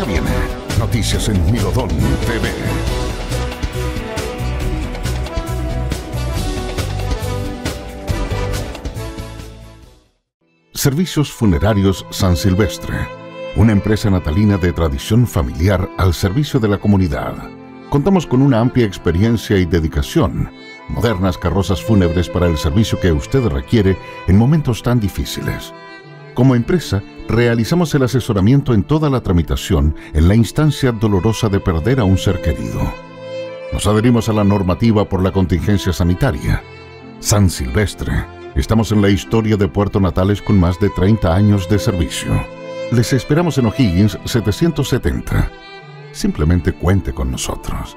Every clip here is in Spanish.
Ya viene Noticias en Milodón TV. Servicios Funerarios San Silvestre, una empresa natalina de tradición familiar al servicio de la comunidad. Contamos con una amplia experiencia y dedicación, modernas carrozas fúnebres para el servicio que usted requiere en momentos tan difíciles. Como empresa, realizamos el asesoramiento en toda la tramitación en la instancia dolorosa de perder a un ser querido. Nos adherimos a la normativa por la contingencia sanitaria. San Silvestre. Estamos en la historia de Puerto Natales con más de 30 años de servicio. Les esperamos en O'Higgins 770. Simplemente cuente con nosotros.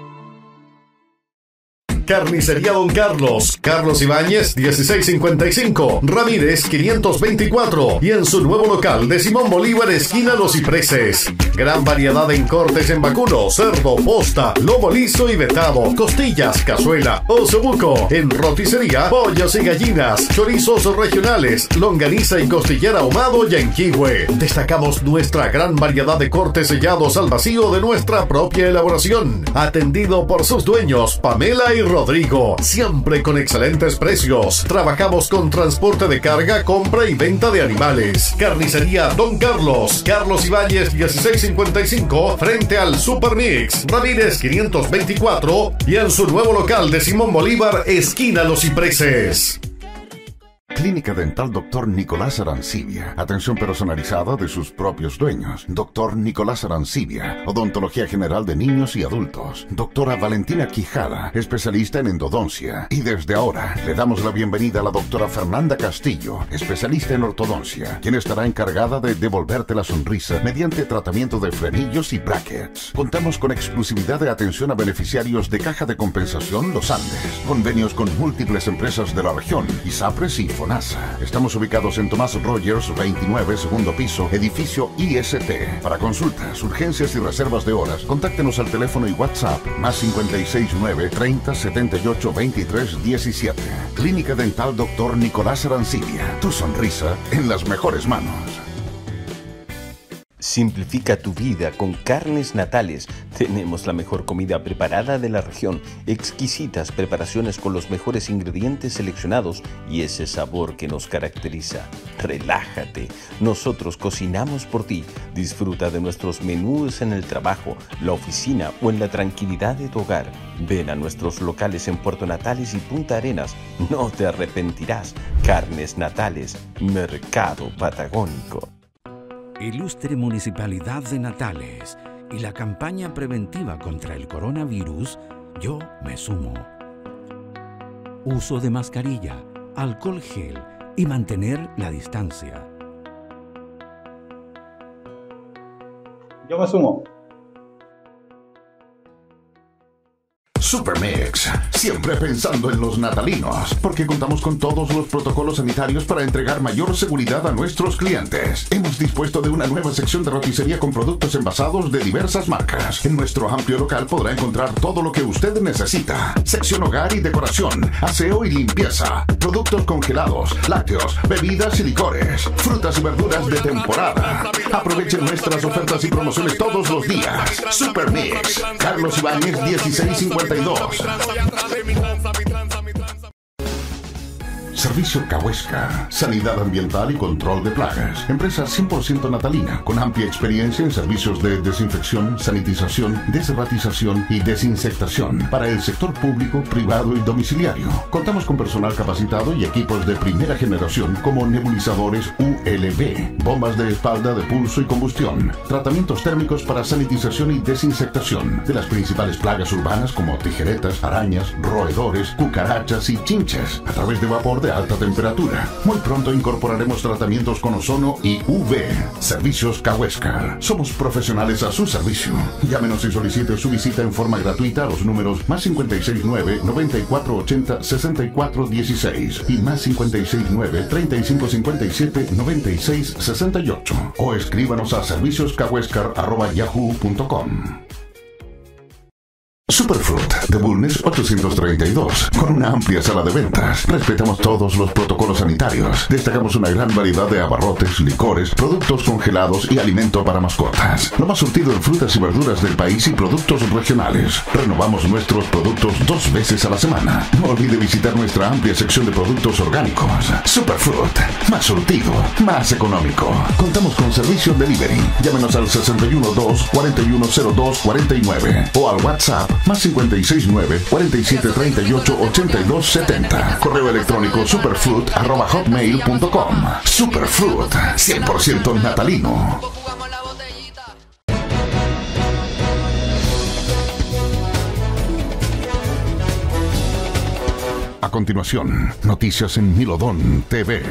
Carnicería Don Carlos, Carlos Ibáñez 1655, Ramírez 524 y en su nuevo local de Simón Bolívar, esquina Los Cipreses. Gran variedad en cortes en vacuno, cerdo, posta, lomo liso y vetado, costillas, cazuela, osobuco. En roticería, pollos y gallinas, chorizos regionales, longaniza y costillar ahumado y enquihue. Destacamos nuestra gran variedad de cortes sellados al vacío de nuestra propia elaboración. Atendido por sus dueños, Pamela y Rodrigo, siempre con excelentes precios. Trabajamos con transporte de carga, compra y venta de animales. Carnicería Don Carlos, Carlos Ibáñez 1655, frente al Supermix, Ramírez 524 y en su nuevo local de Simón Bolívar, esquina Los Cipreses. Clínica Dental Dr. Nicolás Arancibia. Atención personalizada de sus propios dueños. Dr. Nicolás Arancibia. Odontología general de niños y adultos. Doctora Valentina Quijada, especialista en endodoncia. Y desde ahora le damos la bienvenida a la doctora Fernanda Castillo, especialista en ortodoncia, quien estará encargada de devolverte la sonrisa mediante tratamiento de frenillos y brackets. Contamos con exclusividad de atención a beneficiarios de Caja de Compensación Los Andes. Convenios con múltiples empresas de la región, ISAPRES y FONASA. Estamos ubicados en Tomás Rogers 29, segundo piso, edificio IST. Para consultas, urgencias y reservas de horas, contáctenos al teléfono y WhatsApp más 569 30 78 23 17. Clínica Dental Dr. Nicolás Arancibia. Tu sonrisa en las mejores manos. Simplifica tu vida con Carnes Natales. Tenemos la mejor comida preparada de la región, exquisitas preparaciones con los mejores ingredientes seleccionados y ese sabor que nos caracteriza. Relájate, nosotros cocinamos por ti. Disfruta de nuestros menús en el trabajo, la oficina o en la tranquilidad de tu hogar. Ven a nuestros locales en Puerto Natales y Punta Arenas. No te arrepentirás. Carnes Natales, Mercado Patagónico. Ilustre Municipalidad de Natales y la campaña preventiva contra el coronavirus, yo me sumo. Uso de mascarilla, alcohol gel y mantener la distancia. Yo me sumo. Supermix, siempre pensando en los natalinos, porque contamos con todos los protocolos sanitarios para entregar mayor seguridad a nuestros clientes. Hemos dispuesto de una nueva sección de roticería con productos envasados de diversas marcas. En nuestro amplio local podrá encontrar todo lo que usted necesita. Sección hogar y decoración, aseo y limpieza, productos congelados, lácteos, bebidas y licores, frutas y verduras de temporada. Aprovechen nuestras ofertas y promociones todos los días. Supermix, Carlos Ibáñez 1652. Servicio Cahuéscar, sanidad ambiental y control de plagas. Empresa 100% natalina, con amplia experiencia en servicios de desinfección, sanitización, desratización y desinsectación para el sector público, privado y domiciliario. Contamos con personal capacitado y equipos de primera generación como nebulizadores ULB, bombas de espalda de pulso y combustión, tratamientos térmicos para sanitización y desinsectación de las principales plagas urbanas como tijeretas, arañas, roedores, cucarachas y chinches a través de vapor de alta temperatura. Muy pronto incorporaremos tratamientos con ozono y UV. Servicios Cahuéscar. Somos profesionales a su servicio. Llámenos y solicite su visita en forma gratuita a los números más 569-9480-6416 y más 569-3557-9668 o escríbanos a servicioscahuéscar@yahoo.com. Superfruit de Bulnes 832, con una amplia sala de ventas. Respetamos todos los protocolos sanitarios. Destacamos una gran variedad de abarrotes, licores, productos congelados y alimento para mascotas. Lo más surtido en frutas y verduras del país y productos regionales. Renovamos nuestros productos 2 veces a la semana. No olvide visitar nuestra amplia sección de productos orgánicos. Superfruit, más surtido, más económico. Contamos con servicio delivery. Llámenos al 612-4102-49 o al WhatsApp más 569-4738-8270. Correo electrónico superfruit@hotmail.com. Superfruit, 100% natalino. A continuación, noticias en Milodón TV.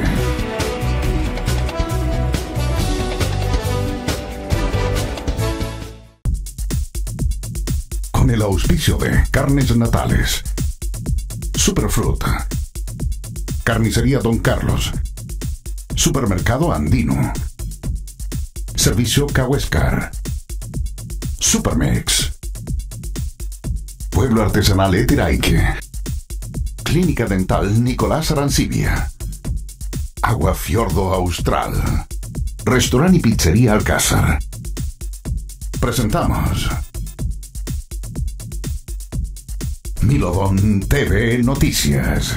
Con el auspicio de Carnes Natales, Superfruit, Carnicería Don Carlos, Supermercado Andino, Servicio Cahuéscar, Supermex, Pueblo Artesanal Eteraique, Clínica Dental Nicolás Arancibia, Agua Fiordo Austral, Restaurante y Pizzería Alcázar. Presentamos Milodón TV Noticias.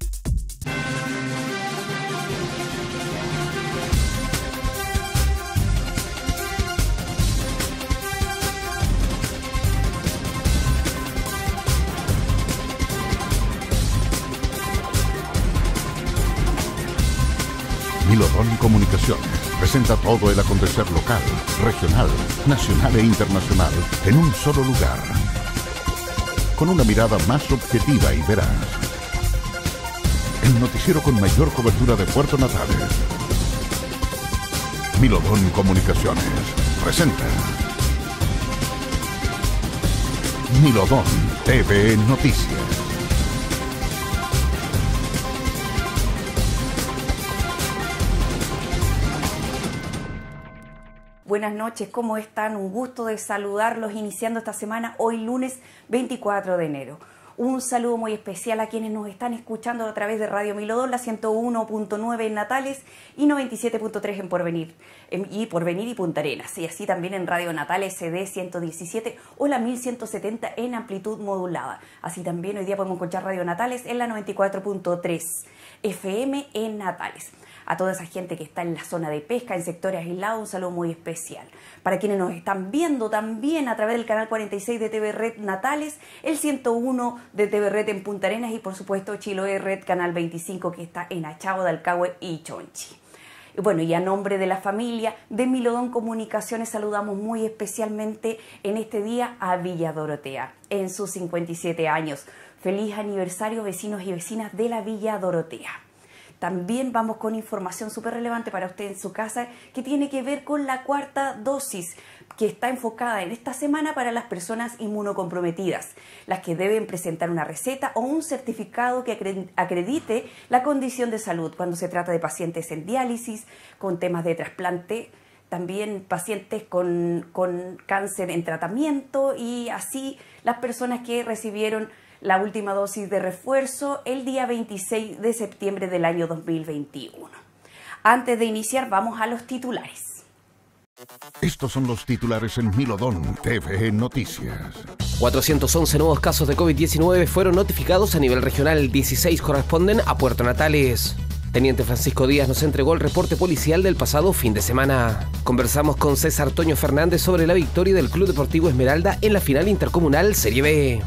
Milodón Comunicaciones presenta todo el acontecer local, regional, nacional e internacional en un solo lugar, con una mirada más objetiva y veraz. El noticiero con mayor cobertura de Puerto Natales. Milodón Comunicaciones presenta Milodón TV Noticias. Buenas noches, ¿cómo están? Un gusto de saludarlos iniciando esta semana, hoy lunes 24 de enero. Un saludo muy especial a quienes nos están escuchando a través de Radio Milodón, la 101.9 en Natales y 97.3 en Porvenir y Punta Arenas. Y así también en Radio Natales CD 117 o la 1170 en amplitud modulada. Así también hoy día podemos escuchar Radio Natales en la 94.3 FM en Natales. A toda esa gente que está en la zona de pesca, en sectores aislados, un saludo muy especial. Para quienes nos están viendo también a través del canal 46 de TV Red Natales, el 101 de TV Red en Punta Arenas y por supuesto Chiloé Red Canal 25 que está en Achagua, Dalcahue y Chonchi. Y bueno, y a nombre de la familia de Milodón Comunicaciones saludamos muy especialmente en este día a Villa Dorotea, en sus 57 años. Feliz aniversario, vecinos y vecinas de la Villa Dorotea. También vamos con información súper relevante para usted en su casa que tiene que ver con la 4ª dosis que está enfocada en esta semana para las personas inmunocomprometidas, las que deben presentar una receta o un certificado que acredite la condición de salud cuando se trata de pacientes en diálisis, con temas de trasplante, también pacientes con cáncer en tratamiento y así las personas que recibieron la última dosis de refuerzo el día 26 de septiembre del año 2021. Antes de iniciar, vamos a los titulares. Estos son los titulares en Milodón TV Noticias. 411 nuevos casos de COVID-19 fueron notificados a nivel regional, 16 corresponden a Puerto Natales. Teniente Francisco Díaz nos entregó el reporte policial del pasado fin de semana. Conversamos con César Toño Fernández sobre la victoria del Club Deportivo Esmeralda en la final intercomunal Serie B.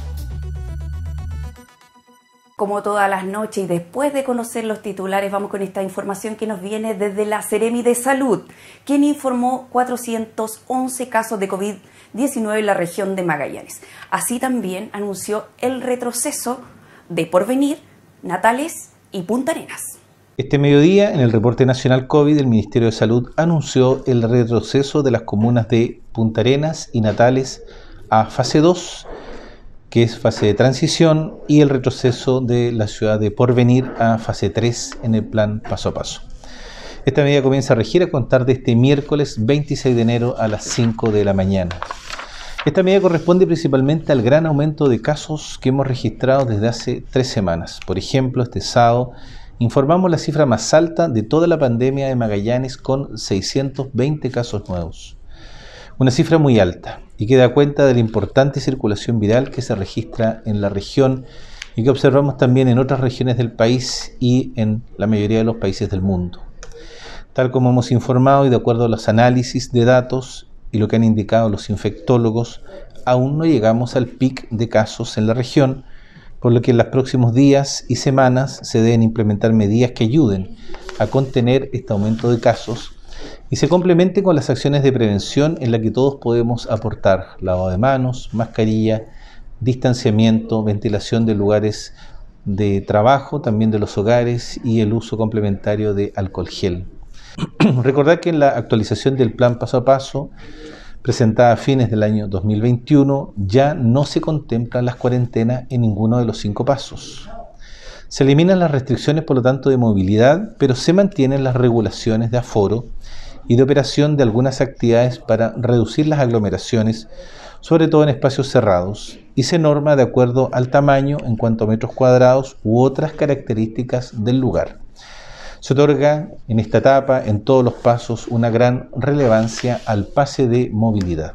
Como todas las noches y después de conocer los titulares, vamos con esta información que nos viene desde la Seremi de Salud, quien informó 411 casos de COVID-19 en la región de Magallanes. Así también anunció el retroceso de Porvenir, Natales y Punta Arenas. Este mediodía, en el reporte nacional COVID, el Ministerio de Salud anunció el retroceso de las comunas de Punta Arenas y Natales a fase 2, que es fase de transición, y el retroceso de la ciudad de Porvenir a fase 3 en el plan paso a paso. Esta medida comienza a regir a contar de este miércoles 26 de enero a las 5 de la mañana. Esta medida corresponde principalmente al gran aumento de casos que hemos registrado desde hace 3 semanas. Por ejemplo, este sábado informamos la cifra más alta de toda la pandemia de Magallanes con 620 casos nuevos. Una cifra muy alta y que da cuenta de la importante circulación viral que se registra en la región y que observamos también en otras regiones del país y en la mayoría de los países del mundo. Tal como hemos informado y de acuerdo a los análisis de datos y lo que han indicado los infectólogos, aún no llegamos al pic de casos en la región, por lo que en los próximos días y semanas se deben implementar medidas que ayuden a contener este aumento de casos y se complemente con las acciones de prevención en las que todos podemos aportar: lavado de manos, mascarilla, distanciamiento, ventilación de lugares de trabajo, también de los hogares, y el uso complementario de alcohol gel. Recordar que en la actualización del plan paso a paso, presentada a fines del año 2021, ya no se contemplan las cuarentenas en ninguno de los 5 pasos. Se eliminan las restricciones, por lo tanto, de movilidad, pero se mantienen las regulaciones de aforo y de operación de algunas actividades para reducir las aglomeraciones, sobre todo en espacios cerrados, y se norma de acuerdo al tamaño en cuanto a metros cuadrados u otras características del lugar. Se otorga en esta etapa, en todos los pasos, una gran relevancia al pase de movilidad.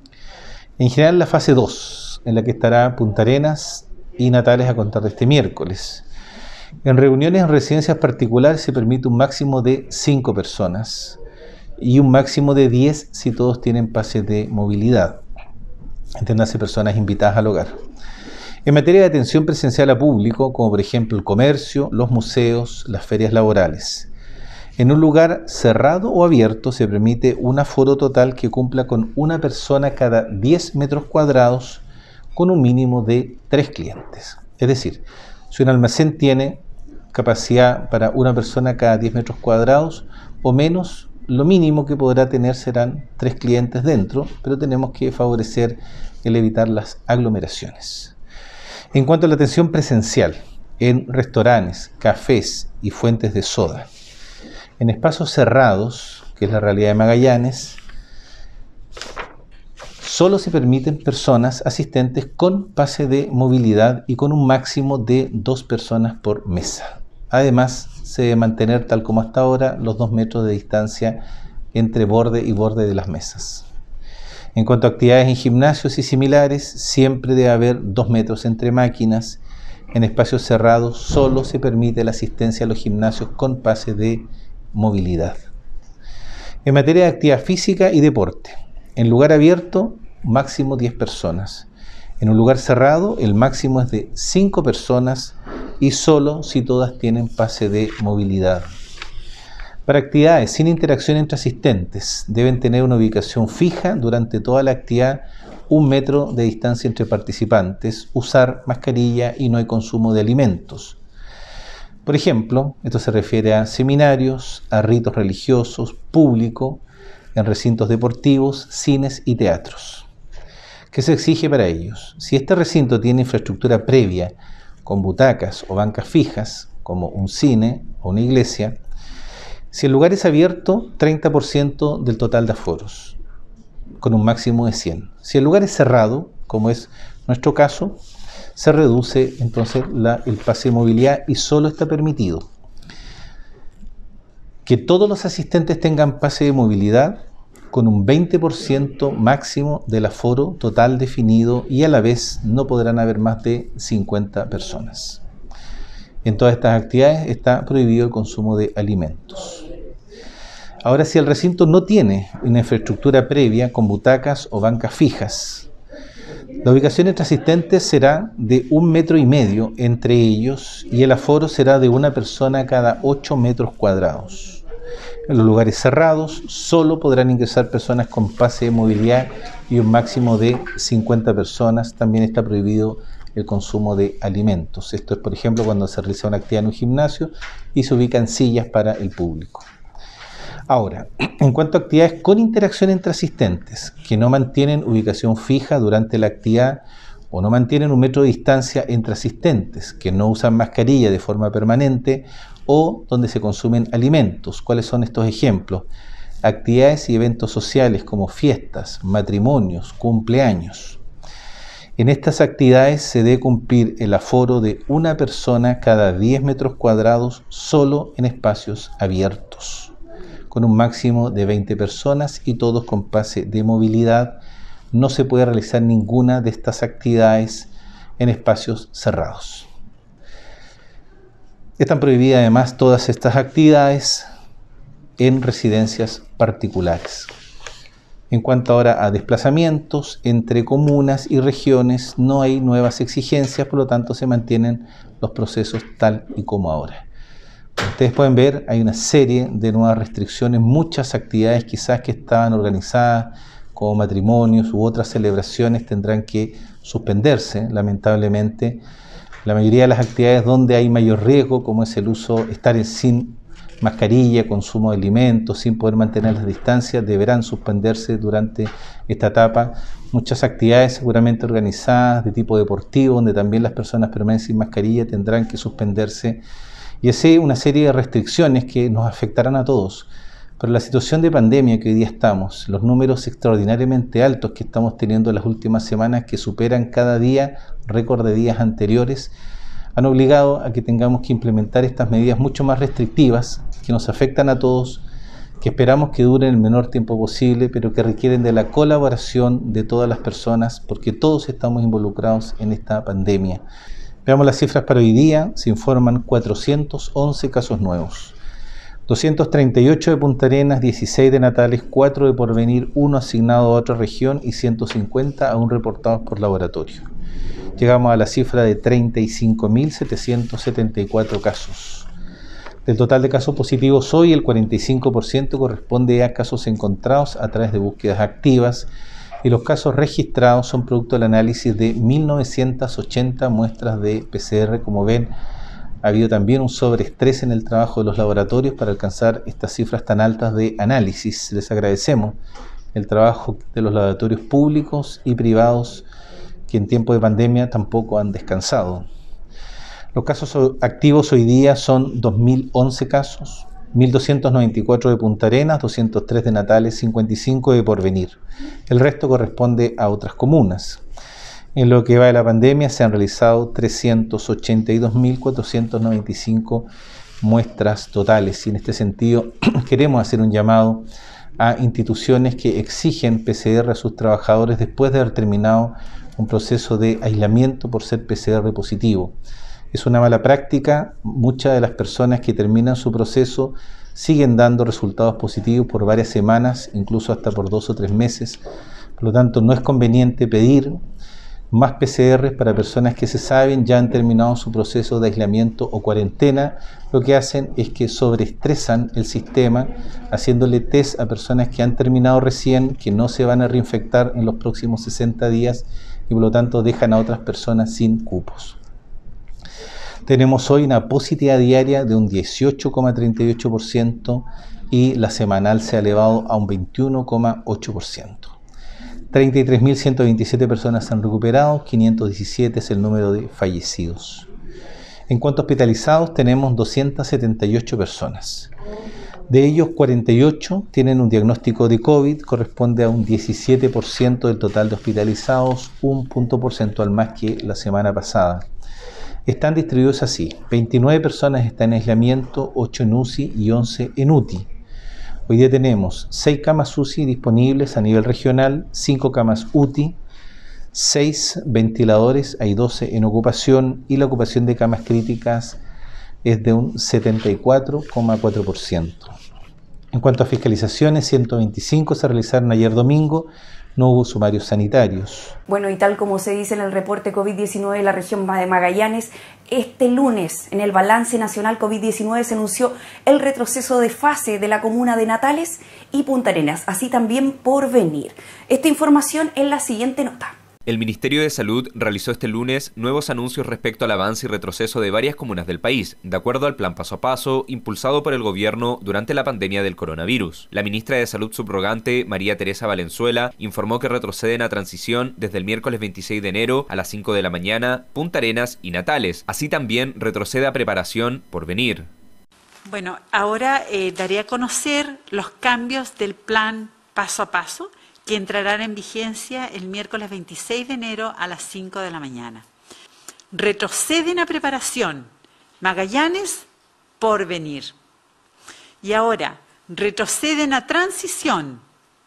En general, la fase 2, en la que estará Punta Arenas y Natales a contar de este miércoles. En reuniones en residencias particulares se permite un máximo de 5 personas y un máximo de 10 si todos tienen pase de movilidad. Entiéndase, personas invitadas al hogar. En materia de atención presencial a público, como por ejemplo el comercio, los museos, las ferias laborales. En un lugar cerrado o abierto se permite un aforo total que cumpla con una persona cada 10 metros cuadrados con un mínimo de 3 clientes. Es decir, si un almacén tiene capacidad para una persona cada 10 metros cuadrados o menos, lo mínimo que podrá tener serán 3 clientes dentro, pero tenemos que favorecer el evitar las aglomeraciones. En cuanto a la atención presencial, en restaurantes, cafés y fuentes de soda, en espacios cerrados, que es la realidad de Magallanes, solo se permiten personas asistentes con pase de movilidad y con un máximo de 2 personas por mesa. Además, se debe mantener, tal como hasta ahora, los 2 metros de distancia entre borde y borde de las mesas. En cuanto a actividades en gimnasios y similares, siempre debe haber 2 metros entre máquinas. En espacios cerrados solo se permite la asistencia a los gimnasios con pase de movilidad. En materia de actividad física y deporte, en lugar abierto, máximo 10 personas. En un lugar cerrado, el máximo es de 5 personas y solo si todas tienen pase de movilidad. Para actividades sin interacción entre asistentes, deben tener una ubicación fija durante toda la actividad, 1 metro de distancia entre participantes, usar mascarilla y no hay consumo de alimentos. Por ejemplo, esto se refiere a seminarios, a ritos religiosos, público, en recintos deportivos, cines y teatros. ¿Qué se exige para ellos? Si este recinto tiene infraestructura previa, con butacas o bancas fijas, como un cine o una iglesia, si el lugar es abierto, 30% del total de aforos, con un máximo de 100. Si el lugar es cerrado, como es nuestro caso, se reduce entonces el pase de movilidad y solo está permitido que todos los asistentes tengan pase de movilidad con un 20% máximo del aforo total definido y a la vez no podrán haber más de 50 personas. En todas estas actividades está prohibido el consumo de alimentos. Ahora, si el recinto no tiene una infraestructura previa con butacas o bancas fijas, la ubicación entre asistentes será de 1,5 metros entre ellos y el aforo será de 1 persona cada 8 metros cuadrados. En los lugares cerrados solo podrán ingresar personas con pase de movilidad y un máximo de 50 personas. También está prohibido el consumo de alimentos. Esto es, por ejemplo, cuando se realiza una actividad en un gimnasio y se ubican sillas para el público. Ahora, en cuanto a actividades con interacción entre asistentes que no mantienen ubicación fija durante la actividad o no mantienen 1 metro de distancia entre asistentes, que no usan mascarilla de forma permanente o donde se consumen alimentos. ¿Cuáles son estos ejemplos? actividades y eventos sociales como fiestas, matrimonios, cumpleaños. En estas actividades se debe cumplir el aforo de una persona cada 10 metros cuadrados solo en espacios abiertos, con un máximo de 20 personas y todos con pase de movilidad. No se puede realizar ninguna de estas actividades en espacios cerrados. Están prohibidas además todas estas actividades en residencias particulares. En cuanto ahora a desplazamientos entre comunas y regiones, no hay nuevas exigencias, por lo tanto se mantienen los procesos tal y como ahora. Como ustedes pueden ver, hay una serie de nuevas restricciones, muchas actividades quizás que estaban organizadas como matrimonios u otras celebraciones tendrán que suspenderse, lamentablemente. La mayoría de las actividades donde hay mayor riesgo, como es el uso, estar sin mascarilla, consumo de alimentos, sin poder mantener las distancias, deberán suspenderse durante esta etapa. Muchas actividades seguramente organizadas de tipo deportivo, donde también las personas permanecen sin mascarilla, tendrán que suspenderse. Y así una serie de restricciones que nos afectarán a todos. Pero la situación de pandemia que hoy día estamos, los números extraordinariamente altos que estamos teniendo en las últimas semanas, que superan cada día récord de días anteriores, han obligado a que tengamos que implementar estas medidas mucho más restrictivas que nos afectan a todos, que esperamos que duren el menor tiempo posible, pero que requieren de la colaboración de todas las personas, porque todos estamos involucrados en esta pandemia. Veamos las cifras para hoy día. Se informan 411 casos nuevos, 238 de Punta Arenas, 16 de Natales, 4 de Porvenir, 1 asignado a otra región y 150 aún reportados por laboratorio. Llegamos a la cifra de 35.774 casos. Del total de casos positivos hoy, el 45% corresponde a casos encontrados a través de búsquedas activas y los casos registrados son producto del análisis de 1.980 muestras de PCR. Como ven, ha habido también un sobreestrés en el trabajo de los laboratorios para alcanzar estas cifras tan altas de análisis. Les agradecemos el trabajo de los laboratorios públicos y privados que en tiempo de pandemia tampoco han descansado. Los casos activos hoy día son 2.011 casos, 1.294 de Punta Arenas, 203 de Natales, 55 de Porvenir. El resto corresponde a otras comunas. En lo que va de la pandemia se han realizado 382.495 muestras totales y en este sentido queremos hacer un llamado a instituciones que exigen PCR a sus trabajadores después de haber terminado un proceso de aislamiento por ser PCR positivo. Es una mala práctica. Muchas de las personas que terminan su proceso siguen dando resultados positivos por varias semanas, incluso hasta por 2 o 3 meses. Por lo tanto, no es conveniente pedir más PCR para personas que se saben ya han terminado su proceso de aislamiento o cuarentena. Lo que hacen es que sobreestresan el sistema, haciéndole test a personas que han terminado recién, que no se van a reinfectar en los próximos 60 días y por lo tanto dejan a otras personas sin cupos. Tenemos hoy una positividad diaria de un 18,38% y la semanal se ha elevado a un 21,8%. 33.127 personas se han recuperado, 517 es el número de fallecidos. En cuanto a hospitalizados, tenemos 278 personas. De ellos, 48 tienen un diagnóstico de COVID, corresponde a un 17% del total de hospitalizados, un punto porcentual más que la semana pasada. Están distribuidos así: 29 personas están en aislamiento, 8 en UCI y 11 en UTI. Hoy día tenemos 6 camas UCI disponibles a nivel regional, 5 camas UTI, 6 ventiladores, hay 12 en ocupación y la ocupación de camas críticas es de un 74,4%. En cuanto a fiscalizaciones, 125 se realizaron ayer domingo, no hubo sumarios sanitarios. Bueno, y tal como se dice en el reporte COVID-19 de la región de Magallanes, este lunes en el balance nacional COVID-19 se anunció el retroceso de fase de la comuna de Natales y Punta Arenas, así también Porvenir. Esta información en la siguiente nota. El Ministerio de Salud realizó este lunes nuevos anuncios respecto al avance y retroceso de varias comunas del país, de acuerdo al plan paso a paso impulsado por el gobierno durante la pandemia del coronavirus. La ministra de Salud subrogante, María Teresa Valenzuela, informó que retroceden a transición desde el miércoles 26 de enero a las 5 de la mañana Punta Arenas y Natales. Así también retrocede a preparación Porvenir. Bueno, ahora daré a conocer los cambios del plan paso a paso que entrarán en vigencia el miércoles 26 de enero a las 5 de la mañana. Retroceden a preparación Magallanes, Porvenir. Y ahora retroceden a transición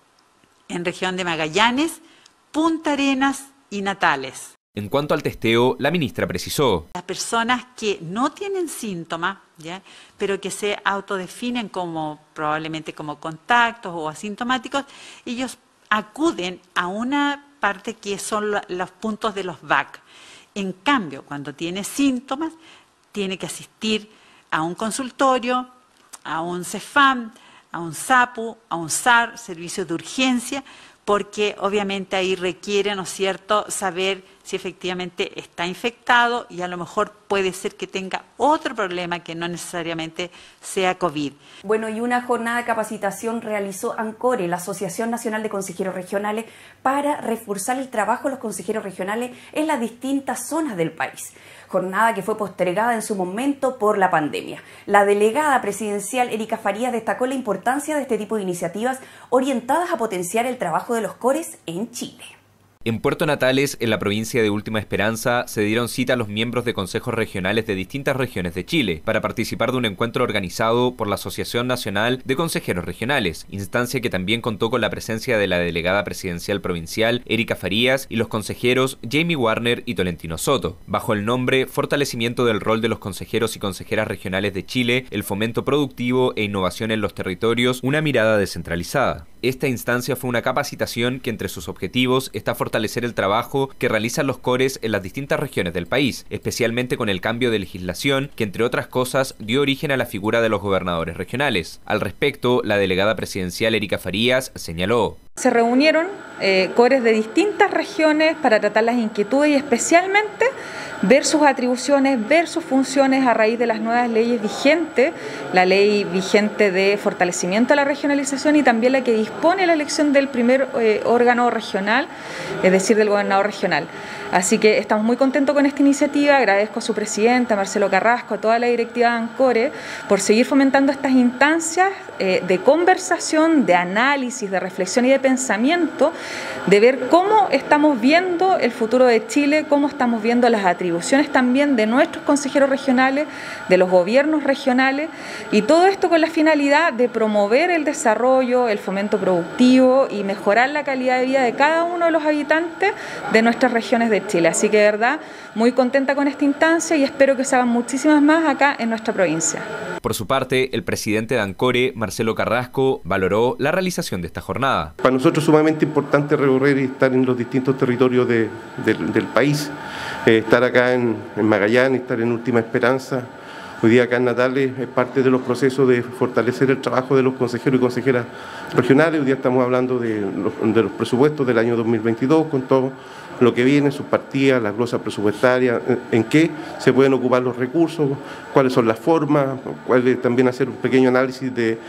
en región de Magallanes, Punta Arenas y Natales. En cuanto al testeo, la ministra precisó: Las personas que no tienen síntomas, ¿ya?, pero que se autodefinen como probablemente como contactos o asintomáticos, ellos acuden a una parte que son los puntos de los VAC. En cambio, cuando tiene síntomas, tiene que asistir a un consultorio, a un CEFAM, a un SAPU, a un SAR, servicio de urgencia, porque obviamente ahí requiere, ¿no es cierto?, saber si efectivamente está infectado y a lo mejor puede ser que tenga otro problema que no necesariamente sea COVID. Bueno, y una jornada de capacitación realizó ANCORE, la Asociación Nacional de Consejeros Regionales, para reforzar el trabajo de los consejeros regionales en las distintas zonas del país. Jornada que fue postergada en su momento por la pandemia. La delegada presidencial Erika Farías destacó la importancia de este tipo de iniciativas orientadas a potenciar el trabajo de los CORES en Chile. En Puerto Natales, en la provincia de Última Esperanza, se dieron cita a los miembros de consejos regionales de distintas regiones de Chile para participar de un encuentro organizado por la Asociación Nacional de Consejeros Regionales, instancia que también contó con la presencia de la delegada presidencial provincial Erika Farías y los consejeros Jamie Warner y Tolentino Soto, bajo el nombre Fortalecimiento del rol de los consejeros y consejeras regionales de Chile, el fomento productivo e innovación en los territorios, una mirada descentralizada. Esta instancia fue una capacitación que entre sus objetivos está fortalecer el trabajo que realizan los CORES en las distintas regiones del país, especialmente con el cambio de legislación que, entre otras cosas, dio origen a la figura de los gobernadores regionales. Al respecto, la delegada presidencial Erika Farías señaló: se reunieron CORES de distintas regiones para tratar las inquietudes y especialmente ver sus atribuciones, ver sus funciones a raíz de las nuevas leyes vigentes, la ley vigente de fortalecimiento de la regionalización y también la que dispone la elección del primer órgano regional, es decir, del gobernador regional. Así que estamos muy contentos con esta iniciativa, agradezco a su presidenta, Marcelo Carrasco, a toda la directiva de ANCORE, por seguir fomentando estas instancias de conversación, de análisis, de reflexión y de pensamiento, de ver cómo estamos viendo el futuro de Chile, cómo estamos viendo las atribuciones también de nuestros consejeros regionales, de los gobiernos regionales, y todo esto con la finalidad de promover el desarrollo, el fomento productivo y mejorar la calidad de vida de cada uno de los habitantes de nuestras regiones de Chile. Así que de verdad, muy contenta con esta instancia y espero que se hagan muchísimas más acá en nuestra provincia. Por su parte, el presidente de ANCORE, Marcelo Carrasco, valoró la realización de esta jornada. Para nosotros es sumamente importante recorrer y estar en los distintos territorios del país, estar acá en Magallanes, estar en Última Esperanza. Hoy día acá en Natales es parte de los procesos de fortalecer el trabajo de los consejeros y consejeras regionales. Hoy día estamos hablando de los presupuestos del año 2022, con todo lo que viene, sus partidas, las glosas presupuestarias, en qué se pueden ocupar los recursos, cuáles son las formas, también hacer un pequeño análisis de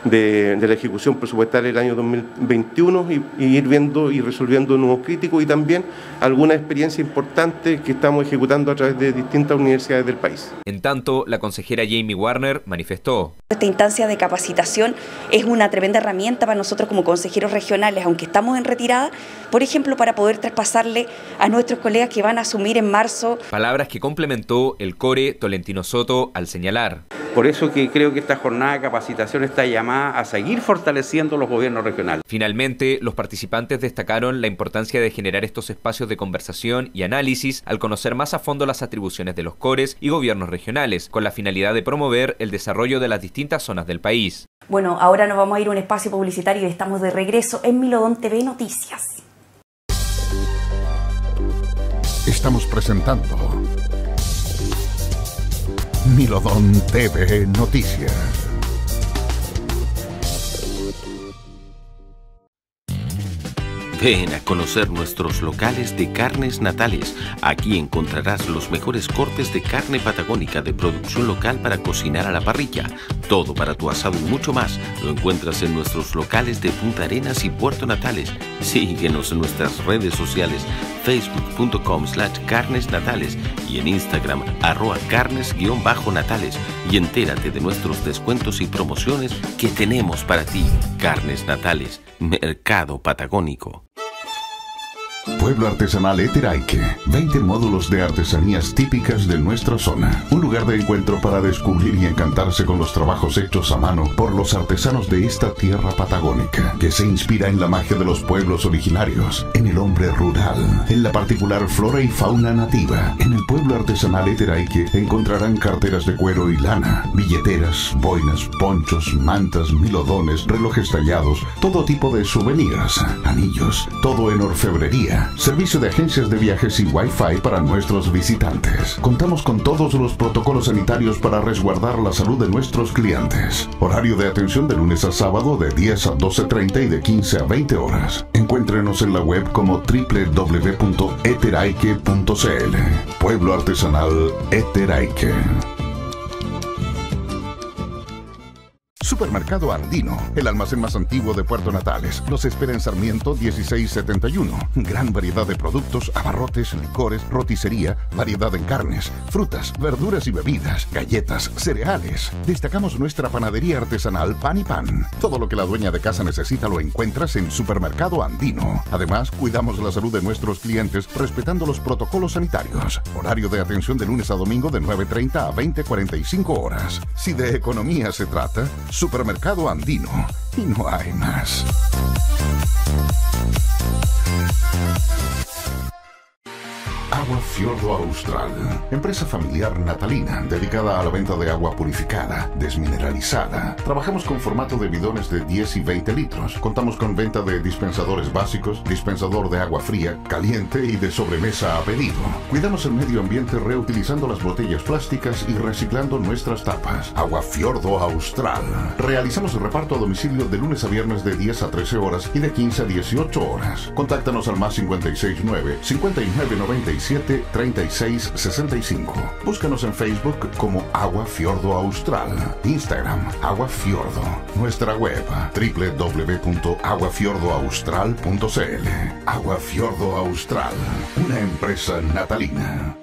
la ejecución presupuestaria del año 2021 y ir viendo y resolviendo nuevos críticos y también alguna experiencia importante que estamos ejecutando a través de distintas universidades del país. En tanto, la consejera Jamie Warner manifestó: esta instancia de capacitación es una tremenda herramienta para nosotros como consejeros regionales, aunque estamos en retirada, por ejemplo, para poder traspasarle a nuestros colegas que van a asumir en marzo. Palabras que complementó el CORE Tolentino Soto al señalar: por eso que creo que esta jornada de capacitación está llamada a seguir fortaleciendo los gobiernos regionales. Finalmente, los participantes destacaron la importancia de generar estos espacios de conversación y análisis al conocer más a fondo las atribuciones de los CORES y gobiernos regionales, con la finalidad de promover el desarrollo de las distintas zonas del país. Bueno, ahora nos vamos a ir a un espacio publicitario y estamos de regreso en Milodón TV Noticias. Estamos presentando Milodón TV Noticias. Ven a conocer nuestros locales de carnes natales. Aquí encontrarás los mejores cortes de carne patagónica de producción local para cocinar a la parrilla. Todo para tu asado y mucho más lo encuentras en nuestros locales de Punta Arenas y Puerto Natales. Síguenos en nuestras redes sociales, facebook.com/carnesnatales y en Instagram @carnes_natales, y entérate de nuestros descuentos y promociones que tenemos para ti. Carnes Natales, Mercado Patagónico. Pueblo Artesanal Eteraique, 20 módulos de artesanías típicas de nuestra zona. Un lugar de encuentro para descubrir y encantarse con los trabajos hechos a mano por los artesanos de esta tierra patagónica, que se inspira en la magia de los pueblos originarios, en el hombre rural, en la particular flora y fauna nativa. En el Pueblo Artesanal Eteraique encontrarán carteras de cuero y lana, billeteras, boinas, ponchos, mantas, milodones, relojes tallados, todo tipo de souvenirs, anillos, todo en orfebrería. Servicio de agencias de viajes y Wi-Fi para nuestros visitantes. Contamos con todos los protocolos sanitarios para resguardar la salud de nuestros clientes. Horario de atención de lunes a sábado de 10 a 12:30 y de 15 a 20 horas. Encuéntrenos en la web como www.eteraique.cl. Pueblo Artesanal Eteraique. Supermercado Andino, el almacén más antiguo de Puerto Natales. Los espera en Sarmiento 1671. Gran variedad de productos, abarrotes, licores, roticería, variedad en carnes, frutas, verduras y bebidas, galletas, cereales. Destacamos nuestra panadería artesanal Pan y Pan. Todo lo que la dueña de casa necesita lo encuentras en Supermercado Andino. Además, cuidamos la salud de nuestros clientes respetando los protocolos sanitarios. Horario de atención de lunes a domingo de 9:30 a 20:45 horas. Si de economía se trata, Supermercado Andino, y no hay más. Agua Fiordo Austral, empresa familiar natalina dedicada a la venta de agua purificada, desmineralizada. Trabajamos con formato de bidones de 10 y 20 litros. Contamos con venta de dispensadores básicos, dispensador de agua fría, caliente y de sobremesa a pedido. Cuidamos el medio ambiente reutilizando las botellas plásticas y reciclando nuestras tapas. Agua Fiordo Austral. Realizamos el reparto a domicilio de lunes a viernes de 10 a 13 horas y de 15 a 18 horas. Contáctanos al más 569 5997 3665. Búscanos en Facebook como Agua Fiordo Austral. Instagram, Agua Fiordo. Nuestra web, www.aguafiordoaustral.cl. Agua Fiordo Austral, una empresa natalina.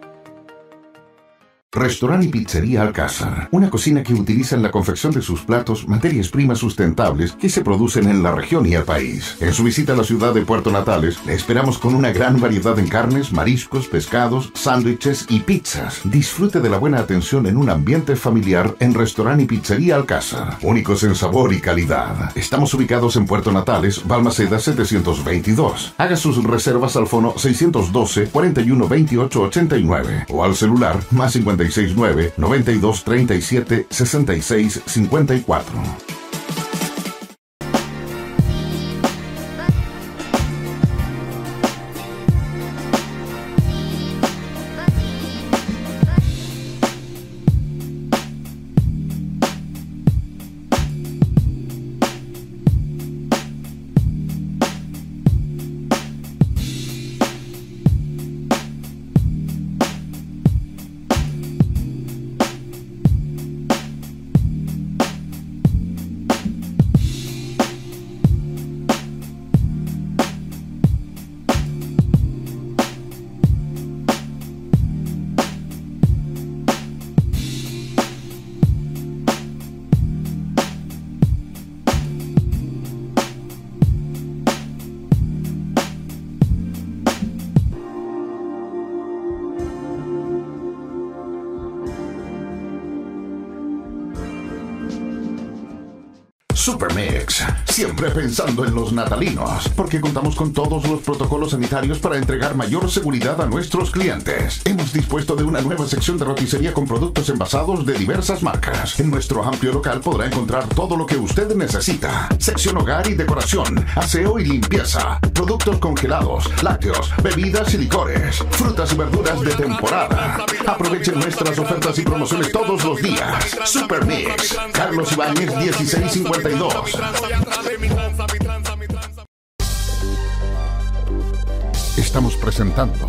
Restaurante y Pizzería Alcázar, una cocina que utiliza en la confección de sus platos materias primas sustentables que se producen en la región y el país. En su visita a la ciudad de Puerto Natales, le esperamos con una gran variedad en carnes, mariscos, pescados, sándwiches y pizzas. Disfrute de la buena atención en un ambiente familiar en Restaurante y Pizzería Alcázar, únicos en sabor y calidad. Estamos ubicados en Puerto Natales, Balmaceda 722. Haga sus reservas al fono 612 41 28 89 o al celular más 569 92 37 66 54. Supermix, siempre pensando en los natalinos, porque contamos con todos los protocolos sanitarios para entregar mayor seguridad a nuestros clientes. Hemos dispuesto de una nueva sección de roticería con productos envasados de diversas marcas. En nuestro amplio local podrá encontrar todo lo que usted necesita. Sección hogar y decoración, aseo y limpieza, productos congelados, lácteos, bebidas y licores, frutas y verduras de temporada. Aprovechen nuestras ofertas y promociones todos los días. Supermix, Carlos Ibáñez 1652. estamos presentando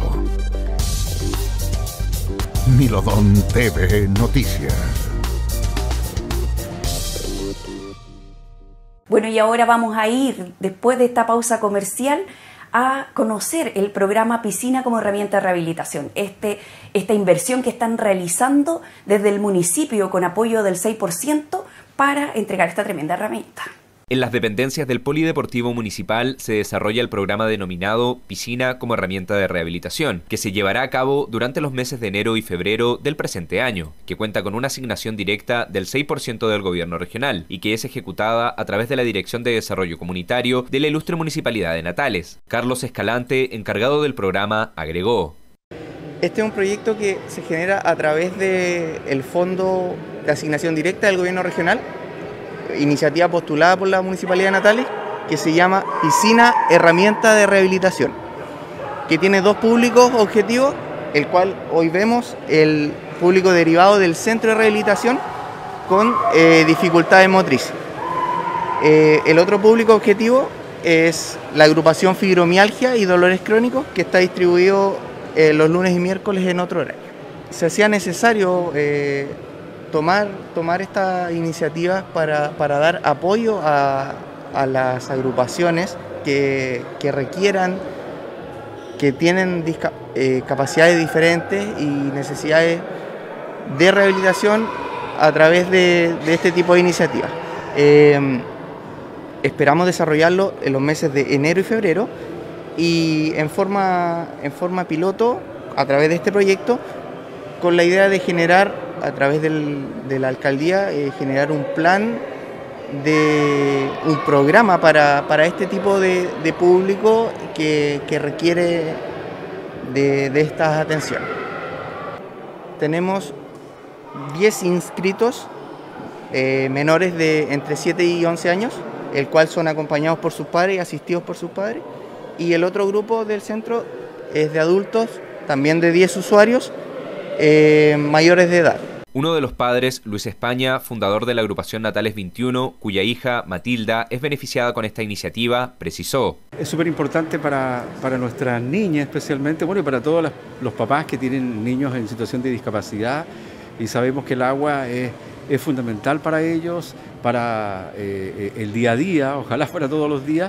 Milodón TV Noticias. Bueno, y ahora vamos a ir, después de esta pausa comercial, a conocer el programa Piscina como herramienta de rehabilitación. Esta inversión que están realizando desde el municipio con apoyo del 6% para entregar esta tremenda herramienta. En las dependencias del Polideportivo Municipal se desarrolla el programa denominado Piscina como herramienta de rehabilitación, que se llevará a cabo durante los meses de enero y febrero del presente año, que cuenta con una asignación directa del 6% del gobierno regional y que es ejecutada a través de la Dirección de Desarrollo Comunitario de la ilustre Municipalidad de Natales. Carlos Escalante, encargado del programa, agregó: Este es un proyecto que se genera a través del Fondo de Asignación Directa del Gobierno Regional, iniciativa postulada por la Municipalidad de Natales, que se llama Piscina Herramienta de Rehabilitación, que tiene dos públicos objetivos, el cual hoy vemos, el público derivado del centro de rehabilitación con dificultades motrices. El otro público objetivo es la agrupación fibromialgia y dolores crónicos, que está distribuido los lunes y miércoles en otro horario. Se hacía necesario tomar esta iniciativa para dar apoyo a las agrupaciones que requieran, que tienen capacidades diferentes y necesidades de rehabilitación a través de este tipo de iniciativas. Esperamos desarrollarlo en los meses de enero y febrero y en forma piloto a través de este proyecto, con la idea de generar a través de la alcaldía, generar un plan, un programa para este tipo de público que requiere de estas atenciones. Tenemos 10 inscritos menores de entre 7 y 11 años, el cual son acompañados por sus padres y asistidos por sus padres, y el otro grupo del centro es de adultos, también de 10 usuarios mayores de edad. Uno de los padres, Luis España, fundador de la agrupación Natales 21, cuya hija, Matilda, es beneficiada con esta iniciativa, precisó: Es súper importante para nuestras niñas especialmente, bueno, y para todos los papás que tienen niños en situación de discapacidad, y sabemos que el agua es fundamental para ellos, para el día a día, ojalá fuera todos los días.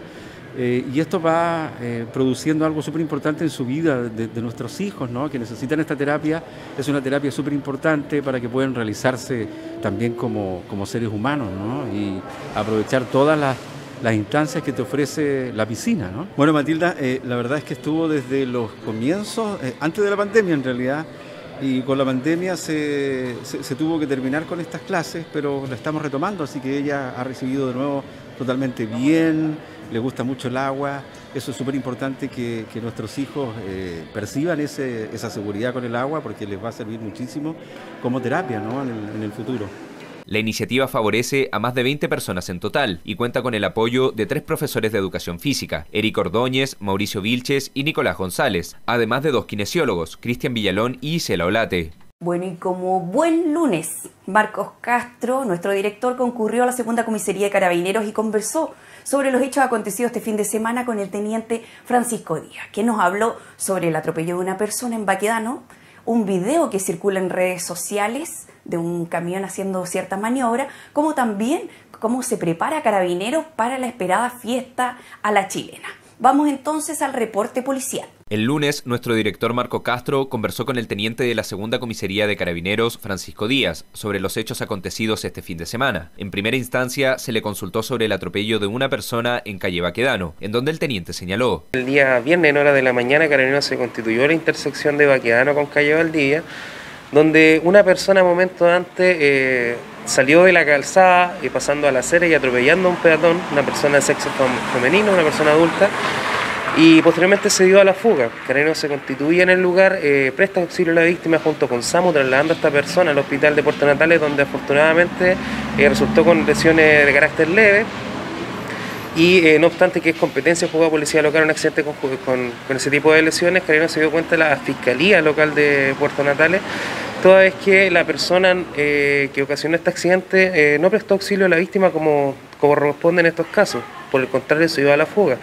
Y esto va produciendo algo súper importante en su vida de nuestros hijos, ¿no? Que necesitan esta terapia. Es una terapia súper importante para que puedan realizarse también como seres humanos, ¿no? Y aprovechar todas las instancias que te ofrece la piscina, ¿no? Bueno, Matilda, la verdad es que estuvo desde los comienzos, antes de la pandemia en realidad, y con la pandemia se tuvo que terminar con estas clases, pero la estamos retomando, así que ella ha recibido de nuevo totalmente bien, le gusta mucho el agua. Eso es súper importante que nuestros hijos perciban esa seguridad con el agua, porque les va a servir muchísimo como terapia, ¿no? en el futuro. La iniciativa favorece a más de 20 personas en total y cuenta con el apoyo de 3 profesores de educación física, Eric Ordóñez, Mauricio Vilches y Nicolás González, además de 2 kinesiólogos, Cristian Villalón y Isela Olate. Bueno, y como buen lunes, Marcos Castro, nuestro director, concurrió a la segunda comisaría de Carabineros y conversó sobre los hechos acontecidos este fin de semana con el teniente Francisco Díaz, que nos habló sobre el atropello de una persona en Baquedano, un video que circula en redes sociales de un camión haciendo cierta maniobra, como también cómo se prepara Carabineros para la esperada fiesta a la chilena. Vamos entonces al reporte policial. El lunes, nuestro director Marco Castro conversó con el teniente de la segunda comisaría de Carabineros, Francisco Díaz, sobre los hechos acontecidos este fin de semana. En primera instancia, se le consultó sobre el atropello de una persona en calle Baquedano, en donde el teniente señaló: El día viernes en hora de la mañana, Carabineros se constituyó la intersección de Baquedano con calle Valdivia, donde una persona momentos antes salió de la calzada pasando a la acera y atropellando a un peatón, una persona de sexo femenino, una persona adulta, y posteriormente se dio a la fuga. Carabineros se constituye en el lugar, presta auxilio a la víctima junto con SAMU, trasladando a esta persona al hospital de Puerto Natales, donde afortunadamente resultó con lesiones de carácter leve. Y no obstante que es competencia de policía local un accidente con ese tipo de lesiones, Carabineros se dio cuenta la Fiscalía Local de Puerto Natales, toda vez que la persona que ocasionó este accidente no prestó auxilio a la víctima como corresponde en estos casos, por el contrario se dio a la fuga.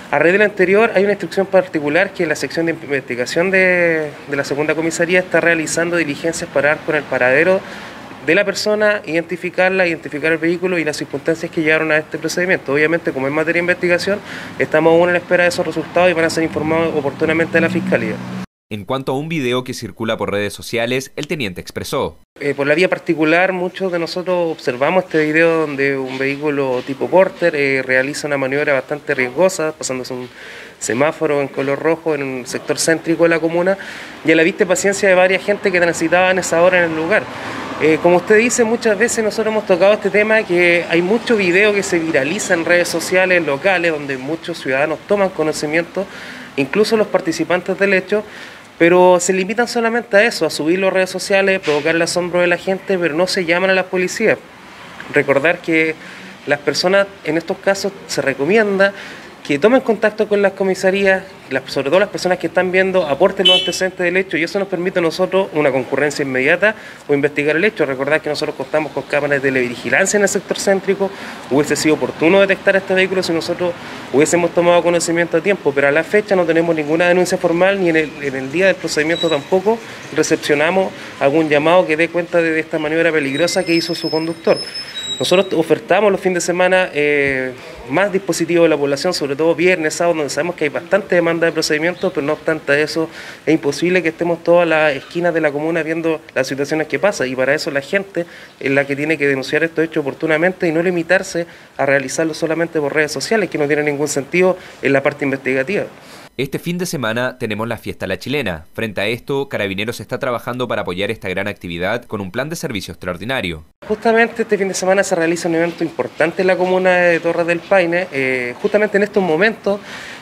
A raíz del anterior hay una instrucción particular que la sección de investigación de la segunda comisaría está realizando diligencias para dar con el paradero de la persona, identificar el vehículo y las circunstancias que llevaron a este procedimiento. Obviamente, como es materia de investigación, estamos aún en la espera de esos resultados y van a ser informados oportunamente a la Fiscalía. En cuanto a un video que circula por redes sociales, el teniente expresó: por la vía particular, muchos de nosotros observamos este video donde un vehículo tipo Porter realiza una maniobra bastante riesgosa, pasándose un semáforo en color rojo en un sector céntrico de la comuna, y a la vista y paciencia de varias gente que transitaba en esa hora en el lugar. Como usted dice, muchas veces nosotros hemos tocado este tema, que hay mucho video que se viraliza en redes sociales locales, donde muchos ciudadanos toman conocimiento, incluso los participantes del hecho, pero se limitan solamente a eso, a subirlo a redes sociales, provocar el asombro de la gente, pero no se llaman a las policías. Recordar que las personas, en estos casos, se recomienda que tomen contacto con las comisarías, sobre todo las personas que están viendo, aporten los antecedentes del hecho, y eso nos permite a nosotros una concurrencia inmediata o investigar el hecho. Recordar que nosotros contamos con cámaras de televigilancia en el sector céntrico. Hubiese sido oportuno detectar este vehículo si nosotros hubiésemos tomado conocimiento a tiempo, pero a la fecha no tenemos ninguna denuncia formal, ni en el día del procedimiento tampoco recepcionamos algún llamado que dé cuenta de esta maniobra peligrosa que hizo su conductor. Nosotros ofertamos los fines de semana más dispositivos de la población, sobre todo viernes, sábado, donde sabemos que hay bastante demanda de procedimientos, pero no obstante eso, es imposible que estemos todas las esquinas de la comuna viendo las situaciones que pasan, y para eso la gente es la que tiene que denunciar estos hechos oportunamente y no limitarse a realizarlo solamente por redes sociales, que no tiene ningún sentido en la parte investigativa. Este fin de semana tenemos la Fiesta La Chilena. Frente a esto, Carabineros está trabajando para apoyar esta gran actividad con un plan de servicio extraordinario. Justamente este fin de semana se realiza un evento importante en la comuna de Torres del Paine. Justamente en estos momentos,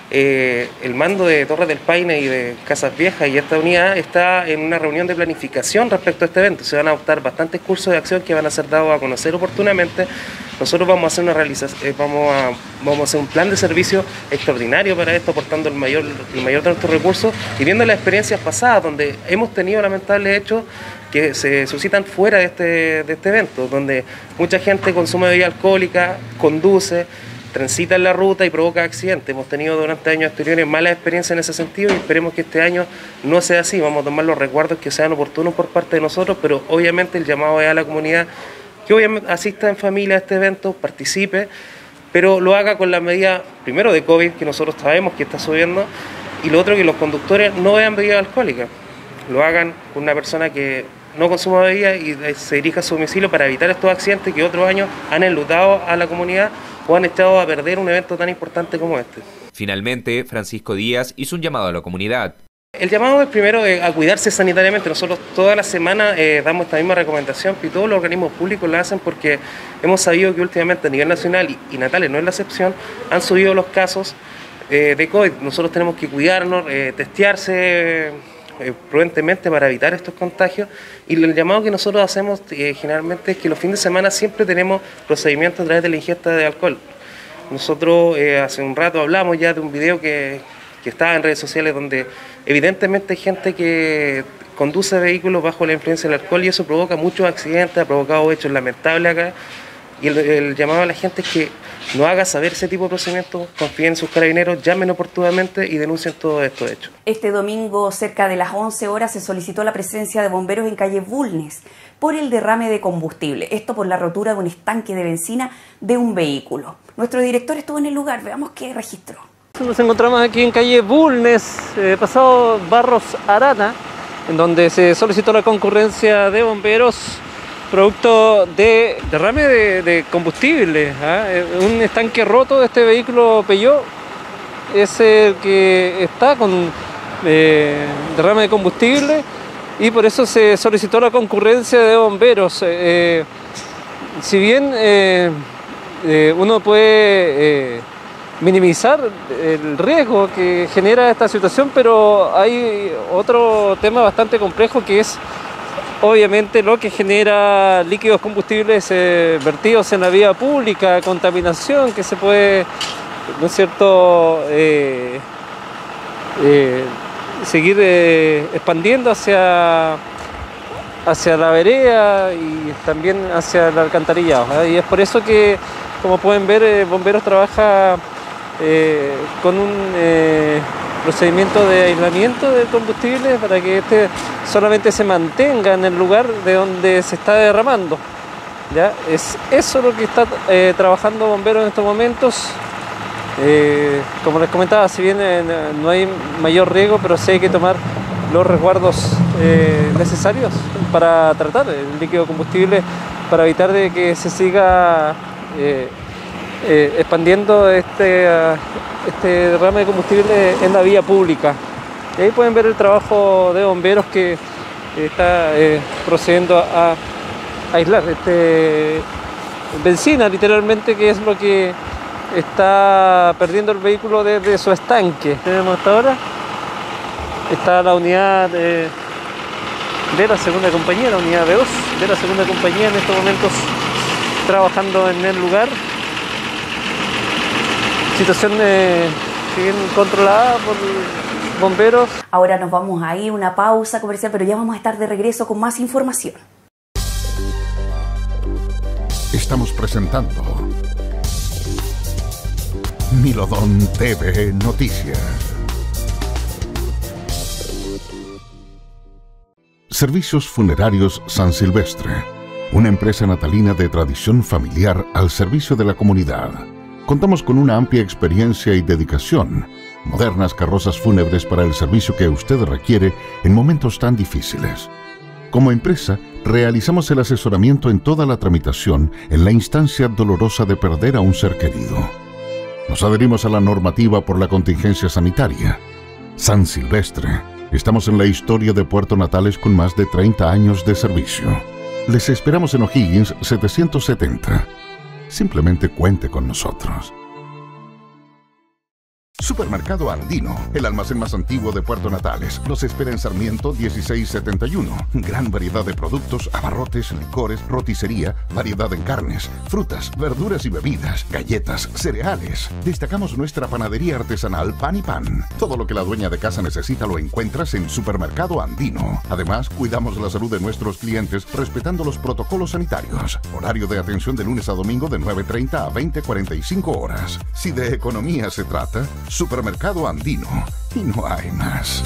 el mando de Torres del Paine y de Casas Viejas y esta unidad está en una reunión de planificación respecto a este evento. Se van a adoptar bastantes cursos de acción que van a ser dados a conocer oportunamente. Nosotros vamos a hacer una realización, vamos a hacer un plan de servicio extraordinario para esto, aportando el mayor de nuestros recursos y viendo las experiencias pasadas, donde hemos tenido lamentables hechos que se suscitan fuera de este evento, donde mucha gente consume bebida alcohólica, conduce, transita en la ruta y provoca accidentes. Hemos tenido durante años anteriores malas experiencias en ese sentido y esperemos que este año no sea así. Vamos a tomar los resguardos que sean oportunos por parte de nosotros, pero obviamente el llamado es a la comunidad que obviamente asista en familia a este evento, participe, pero lo haga con la medida, primero de COVID, que nosotros sabemos que está subiendo, y lo otro, que los conductores no beban bebida alcohólica, lo hagan con una persona que no consuma bebida y se dirija a su domicilio para evitar estos accidentes que otros años han enlutado a la comunidad o han echado a perder un evento tan importante como este. Finalmente, Francisco Díaz hizo un llamado a la comunidad. El llamado es primero a cuidarse sanitariamente. Nosotros toda la semana damos esta misma recomendación y todos los organismos públicos la hacen porque hemos sabido que últimamente a nivel nacional, y Natales no es la excepción, han subido los casos de COVID. Nosotros tenemos que cuidarnos, testearse prudentemente para evitar estos contagios, y el llamado que nosotros hacemos generalmente es que los fines de semana siempre tenemos procedimientos a través de la ingesta de alcohol. Nosotros hace un rato hablamos ya de un video que estaba en redes sociales donde evidentemente hay gente que conduce vehículos bajo la influencia del alcohol y eso provoca muchos accidentes, ha provocado hechos lamentables acá, y el llamado a la gente es que no haga saber ese tipo de procedimientos, confíen en sus carabineros, llamen oportunamente y denuncien todos estos hechos. Este domingo, cerca de las 11 horas, se solicitó la presencia de bomberos en calle Bulnes por el derrame de combustible. Esto por la rotura de un estanque de benzina de un vehículo. Nuestro director estuvo en el lugar, veamos qué registró. Nos encontramos aquí en calle Bulnes, pasado Barros Arana, en donde se solicitó la concurrencia de bomberos producto de derrame de combustible. Un estanque roto de este vehículo Peugeot es el que está con derrame de combustible y por eso se solicitó la concurrencia de bomberos. Si bien uno puede minimizar el riesgo que genera esta situación, pero hay otro tema bastante complejo que es obviamente lo que genera líquidos combustibles vertidos en la vía pública, contaminación que se puede, ¿no es cierto?, seguir expandiendo hacia la vereda y también hacia el alcantarillado. Y es por eso que, como pueden ver, Bomberos trabaja con un procedimiento de aislamiento del combustible para que este solamente se mantenga en el lugar de donde se está derramando. ¿Ya? Es eso lo que está trabajando bomberos en estos momentos. Como les comentaba, si bien no hay mayor riesgo, pero sí hay que tomar los resguardos necesarios para tratar el líquido combustible, para evitar de que se siga expandiendo este derrame de combustible en la vía pública. Y ahí pueden ver el trabajo de bomberos que está procediendo a aislar benzina, literalmente, que es lo que está perdiendo el vehículo desde su estanque. Tenemos hasta ahora, está la unidad de la segunda compañía, la unidad B2 de la segunda compañía en estos momentos trabajando en el lugar. Situación bien controlada por bomberos. Ahora nos vamos a ir una pausa comercial, pero ya vamos a estar de regreso con más información. Estamos presentando Milodón TV Noticias. Servicios Funerarios San Silvestre, una empresa natalina de tradición familiar al servicio de la comunidad. Contamos con una amplia experiencia y dedicación, modernas carrozas fúnebres para el servicio que usted requiere en momentos tan difíciles. Como empresa, realizamos el asesoramiento en toda la tramitación en la instancia dolorosa de perder a un ser querido. Nos adherimos a la normativa por la contingencia sanitaria. San Silvestre. Estamos en la historia de Puerto Natales con más de 30 años de servicio. Les esperamos en O'Higgins 770. Simplemente cuente con nosotros. Supermercado Andino, el almacén más antiguo de Puerto Natales. Los espera en Sarmiento 1671. Gran variedad de productos, abarrotes, licores, roticería, variedad en carnes, frutas, verduras y bebidas, galletas, cereales. Destacamos nuestra panadería artesanal Pan y Pan. Todo lo que la dueña de casa necesita lo encuentras en Supermercado Andino. Además, cuidamos la salud de nuestros clientes respetando los protocolos sanitarios. Horario de atención de lunes a domingo de 9:30 a 20:45 horas. Si de economía se trata, Supermercado Andino, y no hay más.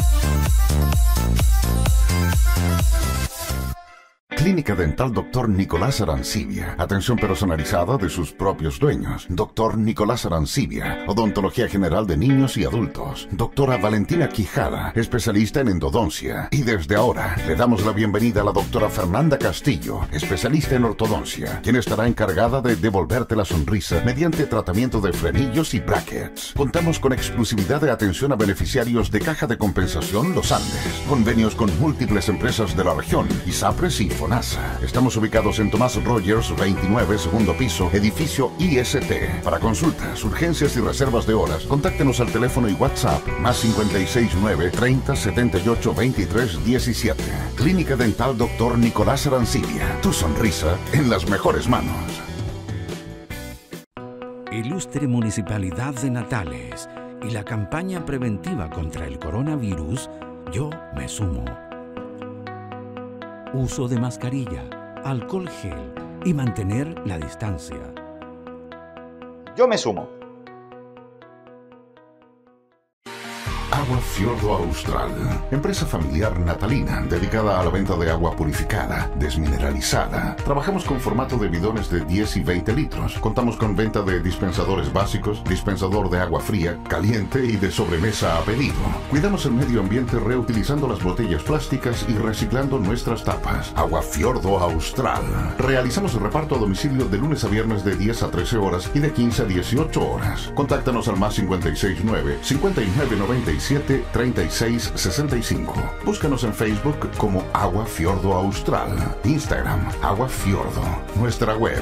Clínica Dental Dr. Nicolás Arancibia. Atención personalizada de sus propios dueños. Dr. Nicolás Arancibia. Odontología general de niños y adultos. Doctora Valentina Quijada, especialista en endodoncia. Y desde ahora le damos la bienvenida a la doctora Fernanda Castillo, especialista en ortodoncia, quien estará encargada de devolverte la sonrisa mediante tratamiento de frenillos y brackets. Contamos con exclusividad de atención a beneficiarios de Caja de Compensación Los Andes. Convenios con múltiples empresas de la región, ISAPRES y FONASA. Estamos ubicados en Tomás Rogers 29, segundo piso, edificio IST. Para consultas, urgencias y reservas de horas, contáctenos al teléfono y WhatsApp +569 30 78 23 17. Clínica Dental Dr. Nicolás Arancibia. Tu sonrisa en las mejores manos. Ilustre Municipalidad de Natales y la campaña preventiva contra el coronavirus, yo me sumo. Uso de mascarilla, alcohol gel y mantener la distancia. Yo me sumo. Agua Fiordo Austral, empresa familiar natalina dedicada a la venta de agua purificada, desmineralizada. Trabajamos con formato de bidones de 10 y 20 litros. Contamos con venta de dispensadores básicos, dispensador de agua fría, caliente y de sobremesa a pedido. Cuidamos el medio ambiente reutilizando las botellas plásticas y reciclando nuestras tapas. Agua Fiordo Austral. Realizamos el reparto a domicilio de lunes a viernes de 10 a 13 horas y de 15 a 18 horas. Contáctanos al +569 5997 3665. Búscanos en Facebook como Agua Fiordo Austral. Instagram, Agua Fiordo. Nuestra web,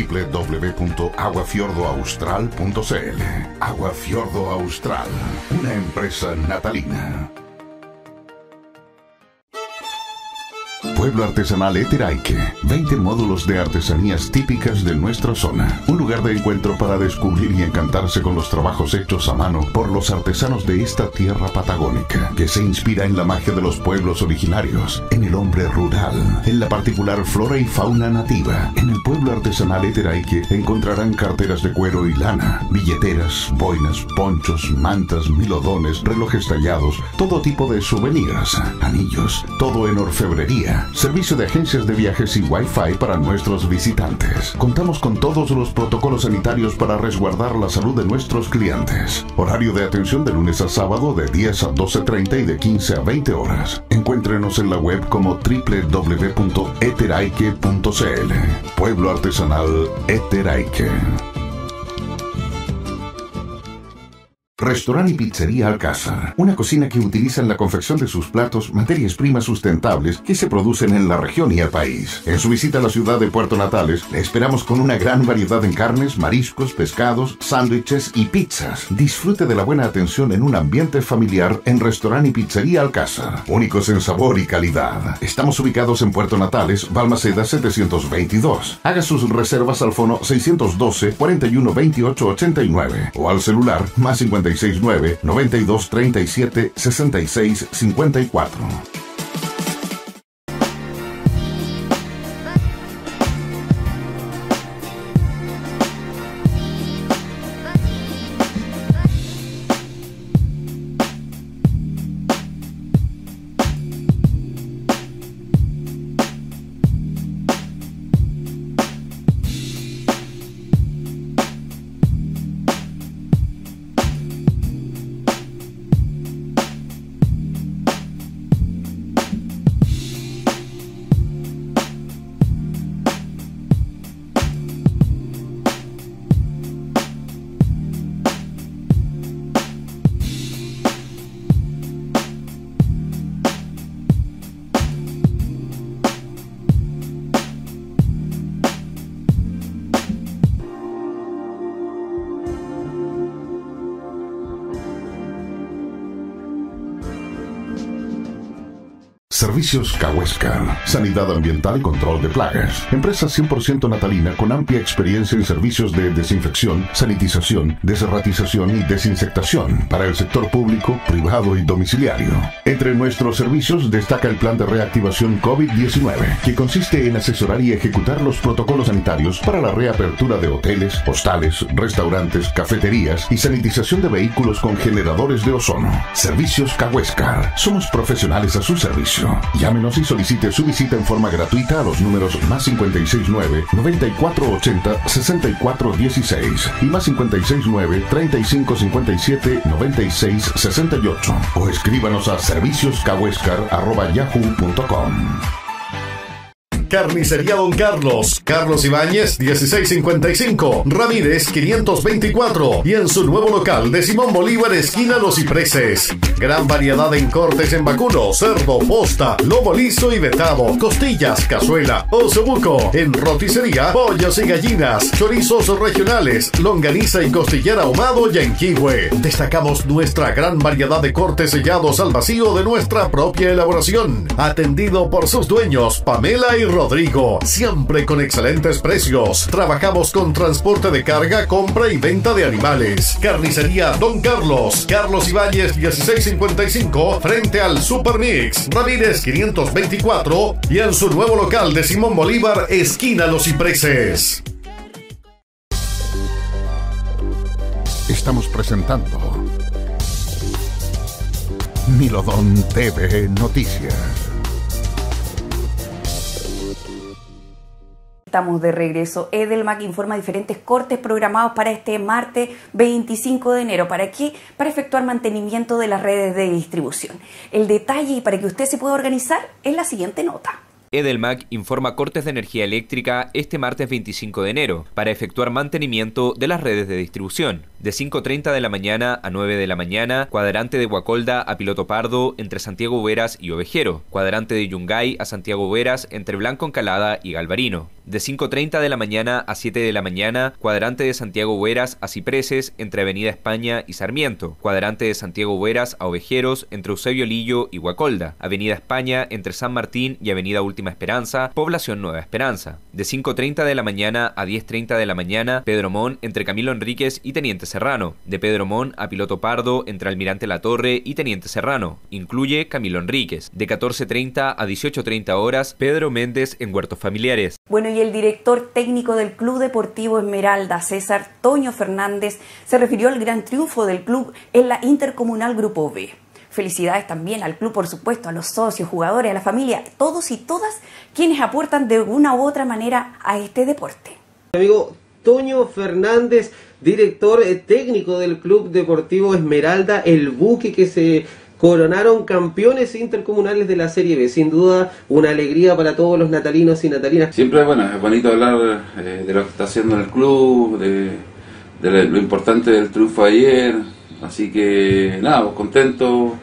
www.aguafiordoaustral.cl. Agua Fiordo Austral, una empresa natalina. Pueblo Artesanal Eteraique. 20 módulos de artesanías típicas de nuestra zona. Un lugar de encuentro para descubrir y encantarse con los trabajos hechos a mano por los artesanos de esta tierra patagónica, que se inspira en la magia de los pueblos originarios, en el hombre rural, en la particular flora y fauna nativa. En el Pueblo Artesanal Eteraique encontrarán carteras de cuero y lana, billeteras, boinas, ponchos, mantas, milodones, relojes tallados, todo tipo de souvenirs, anillos, todo en orfebrería, servicio de agencias de viajes y Wi-Fi para nuestros visitantes. Contamos con todos los protocolos sanitarios para resguardar la salud de nuestros clientes. Horario de atención de lunes a sábado de 10 a 12:30 y de 15 a 20 horas. Encuéntrenos en la web como www.eteraique.cl. Pueblo Artesanal Eteraique. Restaurante y Pizzería Alcázar. Una cocina que utiliza en la confección de sus platos materias primas sustentables que se producen en la región y el país. En su visita a la ciudad de Puerto Natales, le esperamos con una gran variedad en carnes, mariscos, pescados, sándwiches y pizzas. Disfrute de la buena atención en un ambiente familiar en Restaurante y Pizzería Alcázar. Únicos en sabor y calidad. Estamos ubicados en Puerto Natales, Balmaceda 722. Haga sus reservas al fono 612 41 28 89 o al celular más 569 92 37 66 54. Servicios Cahuéscar. Sanidad ambiental y control de plagas. Empresa 100% natalina con amplia experiencia en servicios de desinfección, sanitización, desratización y desinsectación para el sector público, privado y domiciliario. Entre nuestros servicios destaca el plan de reactivación COVID-19, que consiste en asesorar y ejecutar los protocolos sanitarios para la reapertura de hoteles, hostales, restaurantes, cafeterías y sanitización de vehículos con generadores de ozono. Servicios Cahuéscar. Somos profesionales a su servicio. Llámenos y solicite su visita en forma gratuita a los números más 569 9480 6416 y más 569 3557 9668 o escríbanos a servicioscahuéscar@yahoo.com. Carnicería Don Carlos, Carlos Ibáñez 1655, Ramírez 524 y en su nuevo local de Simón Bolívar esquina Los Cipreses. Gran variedad en cortes en vacuno, cerdo, posta, lomo liso y vetado, costillas, cazuela, osobuco, en roticería, pollos y gallinas, chorizos regionales, longaniza y costillar ahumado y enquihue. Destacamos nuestra gran variedad de cortes sellados al vacío de nuestra propia elaboración, atendido por sus dueños Pamela y Rodrigo, siempre con excelentes precios. Trabajamos con transporte de carga, compra y venta de animales. Carnicería Don Carlos, Carlos Ibáñez 1655, frente al Supermix, Ramírez 524 y en su nuevo local de Simón Bolívar, esquina Los Cipreses. Estamos presentando Milodón TV Noticias. Estamos de regreso. Edelmac informa diferentes cortes programados para este martes 25 de enero. ¿Para qué? Para efectuar mantenimiento de las redes de distribución. El detalle y para que usted se pueda organizar es la siguiente nota. Edelmac informa cortes de energía eléctrica este martes 25 de enero para efectuar mantenimiento de las redes de distribución. De 5:30 de la mañana a 9 de la mañana, cuadrante de Guacolda a Piloto Pardo entre Santiago Veras y Ovejero, cuadrante de Yungay a Santiago Veras entre Blanco Encalada y Galvarino. De 5:30 de la mañana a 7 de la mañana, cuadrante de Santiago Hueras a Cipreses entre Avenida España y Sarmiento, cuadrante de Santiago Hueras a Ovejeros entre Eusebio Lillo y Guacolda, Avenida España entre San Martín y Avenida Última Esperanza, Población Nueva Esperanza. De 5:30 de la mañana a 10:30 de la mañana, Pedro Mon entre Camilo Enríquez y Teniente Serrano, de Pedro Mon a Piloto Pardo entre Almirante Latorre y Teniente Serrano, incluye Camilo Enríquez. De 14:30 a 18:30 horas, Pedro Méndez en Huertos Familiares. Bueno, y el director técnico del Club Deportivo Esmeralda, César Toño Fernández, se refirió al gran triunfo del club en la Intercomunal Grupo B. Felicidades también al club, por supuesto, a los socios, jugadores, a la familia, todos y todas quienes aportan de una u otra manera a este deporte. Amigo Toño Fernández, director técnico del Club Deportivo Esmeralda, el buque que se coronaron campeones intercomunales de la Serie B. Sin duda, una alegría para todos los natalinos y natalinas. Siempre es bonito hablar de lo que está haciendo el club, de lo importante del triunfo de ayer. Así que nada, pues contento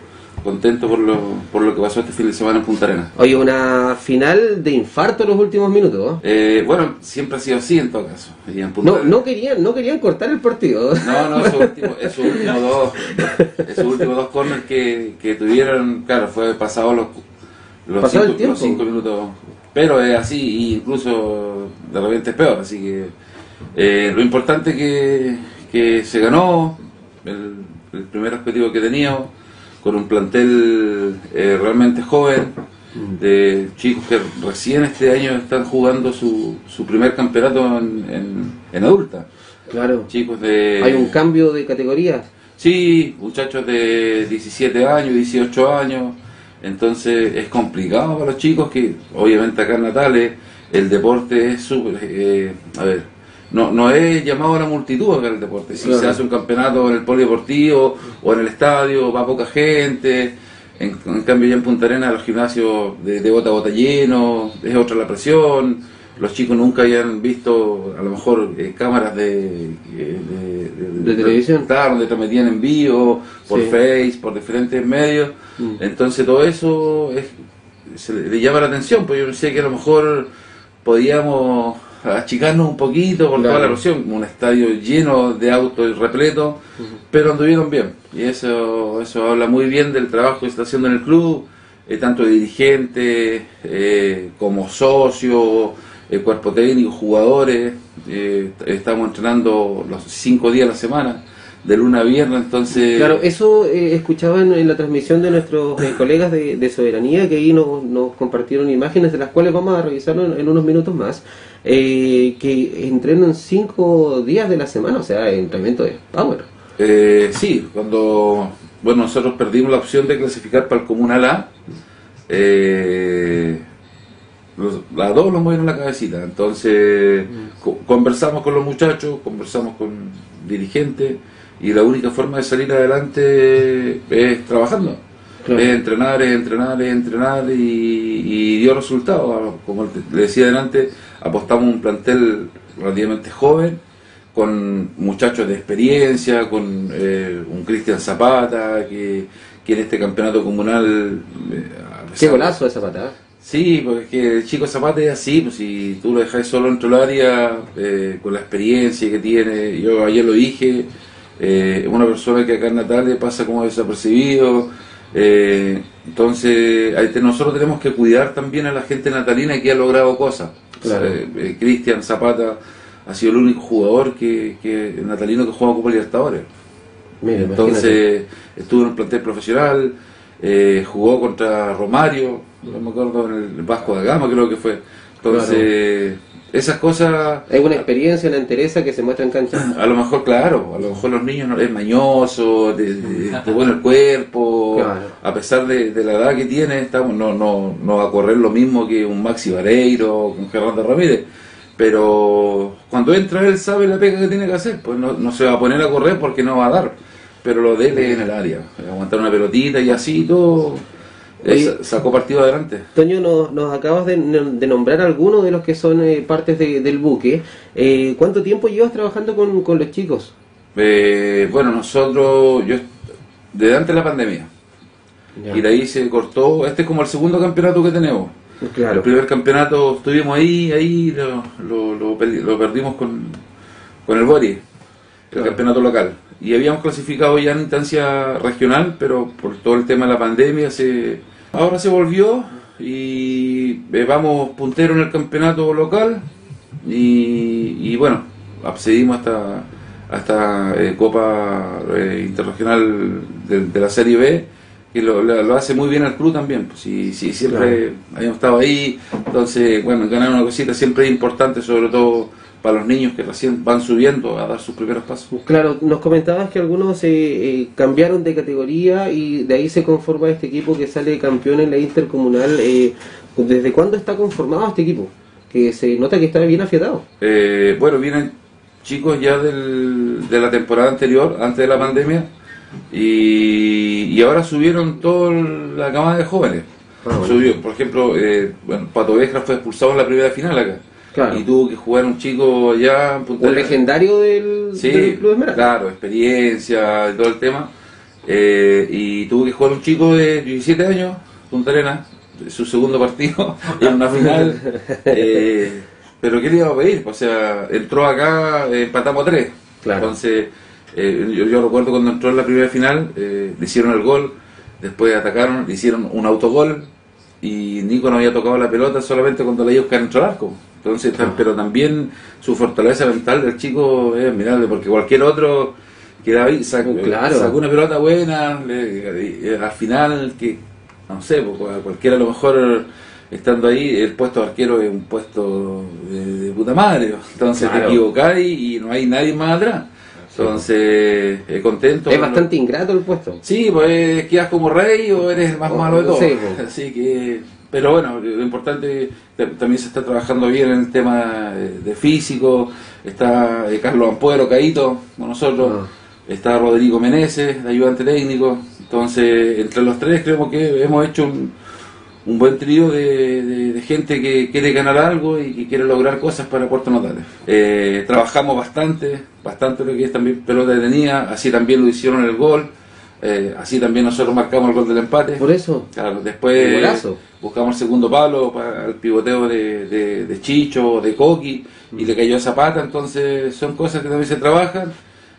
por lo que pasó este fin de semana en Punta Arenas. Oye, una final de infarto en los últimos minutos, ¿no? Bueno, siempre ha sido así en todo caso. Y en no querían cortar el partido. No, esos últimos dos corners que tuvieron, claro, fue pasado los 5 minutos. Pero es así, y incluso de repente es peor. Así que lo importante que se ganó el primer objetivo que teníamos, con un plantel realmente joven, de chicos que recién este año están jugando su primer campeonato en adulta. Claro. Chicos de... ¿Hay un cambio de categoría? Sí, muchachos de 17 años, 18 años. Entonces es complicado para los chicos, que obviamente acá en Natales el deporte es súper... No es llamado a la multitud acá en el deporte. Si se hace un campeonato en el polideportivo o en el estadio, va poca gente. En cambio ya en Punta Arenas los gimnasios de bota a bota llenos, es otra la presión. Los chicos nunca habían visto a lo mejor cámaras de televisión, claro, donde transmitían en vivo, por Face, por diferentes medios. Entonces todo eso le llama la atención, pues yo pensé que a lo mejor podíamos achicarnos un poquito por toda la presión, un estadio lleno de autos y repleto, pero anduvieron bien, y eso habla muy bien del trabajo que se está haciendo en el club, tanto de dirigentes como socios, cuerpo técnico, jugadores. Estamos entrenando los 5 días a la semana, de lunes a viernes, entonces... Claro, eso escuchaba en la transmisión de nuestros colegas de Soberanía, que ahí nos compartieron imágenes de las cuales vamos a revisarlo en unos minutos más, que entrenan 5 días de la semana, o sea, entrenamiento de power. Sí, cuando nosotros perdimos la opción de clasificar para el Comunal A, a todos los movieron la cabecita, entonces conversamos con los muchachos, conversamos con dirigentes, y la única forma de salir adelante es trabajando, es entrenar y dio resultados. Como le decía adelante, apostamos un plantel relativamente joven, con muchachos de experiencia, con un Cristian Zapata, que en este campeonato comunal... Qué golazo de Zapata. Sí, porque el chico Zapata es así, pues si tú lo dejas solo dentro del área, con la experiencia que tiene, yo ayer lo dije, una persona que acá en Natales pasa como desapercibido, entonces nosotros tenemos que cuidar también a la gente natalina que ha logrado cosas. Claro. Cristian Zapata ha sido el único jugador natalino que juega Copa Libertadores. Mira, entonces estuvo en un plantel profesional, jugó contra Romario, no me acuerdo, en el Vasco da Gama creo que fue. Entonces esas cosas... Hay una experiencia, una entereza que se muestra en cancha. A lo mejor, claro, a lo mejor los niños no es mañoso, de bueno el cuerpo, claro. A pesar de la edad que tiene, no va a correr lo mismo que un Maxi Vareiro, con Gerardo Ramírez, pero cuando entra él sabe la pega que tiene que hacer, pues no se va a poner a correr porque no va a dar, pero lo de él es en el área, aguantar una pelotita y así todo. Sacó partido adelante. Toño, nos acabas de nombrar algunos de los que son partes del buque. ¿Cuánto tiempo llevas trabajando con los chicos? Nosotros, desde antes de la pandemia, y de ahí se cortó. Este es como el segundo campeonato que tenemos. Claro. El primer campeonato estuvimos ahí lo perdimos con el Bori, el campeonato local. Y habíamos clasificado ya en instancia regional, pero por todo el tema de la pandemia ahora se volvió y vamos puntero en el campeonato local y bueno, accedimos hasta Copa Interregional de la Serie B, que lo hace muy bien el club también, pues, sí, siempre habíamos estado ahí, entonces bueno, ganar una cosita siempre es importante, sobre todo para los niños que recién van subiendo a dar sus primeros pasos. Claro, nos comentabas que algunos cambiaron de categoría y de ahí se conforma este equipo que sale campeón en la intercomunal. ¿Desde cuándo está conformado este equipo? Que se nota que está bien afiatado. Bueno, vienen chicos ya de la temporada anterior, antes de la pandemia, y ahora subieron toda la camada de jóvenes. Subió, por ejemplo, Pato Vescra fue expulsado en la primera final acá. Claro. Y tuvo que jugar un chico allá. Un legendario del Club Esmeralda. Claro, experiencia y todo el tema. Y tuvo que jugar un chico de 17 años, Punta Arenas, su segundo partido en una final. Pero ¿qué le iba a pedir? O sea, entró acá, empatamos a 3. Claro. Entonces, yo recuerdo cuando entró en la primera final, le hicieron el gol, después atacaron, le hicieron un autogol. Y Nico no había tocado la pelota solamente cuando la ellos caen dentro del arco. Entonces, pero también su fortaleza mental del chico es admirable, porque cualquier otro que David sacó una pelota buena, al final, que no sé, cualquiera a lo mejor estando ahí, el puesto de arquero es un puesto de puta madre, entonces te equivocás y no hay nadie más atrás. Entonces, contento. Es bastante ingrato el puesto. Sí, pues quedas como rey o eres el más malo de todos. Así que, pero bueno, lo importante también se está trabajando bien en el tema de físico. Está Carlos Ampuero, Caíto, con nosotros. Está Rodrigo Meneses, de ayudante técnico. Entonces, entre los tres creo que hemos hecho un buen trío de gente que quiere ganar algo y que quiere lograr cosas para Puerto Natales. Trabajamos bastante lo que es también pelota detenida, así también lo hicieron el gol, así también nosotros marcamos el gol del empate. Por eso. Claro, después buscamos el segundo palo para el pivoteo de Chicho, de Coqui, y le cayó a Zapata. Entonces son cosas que también se trabajan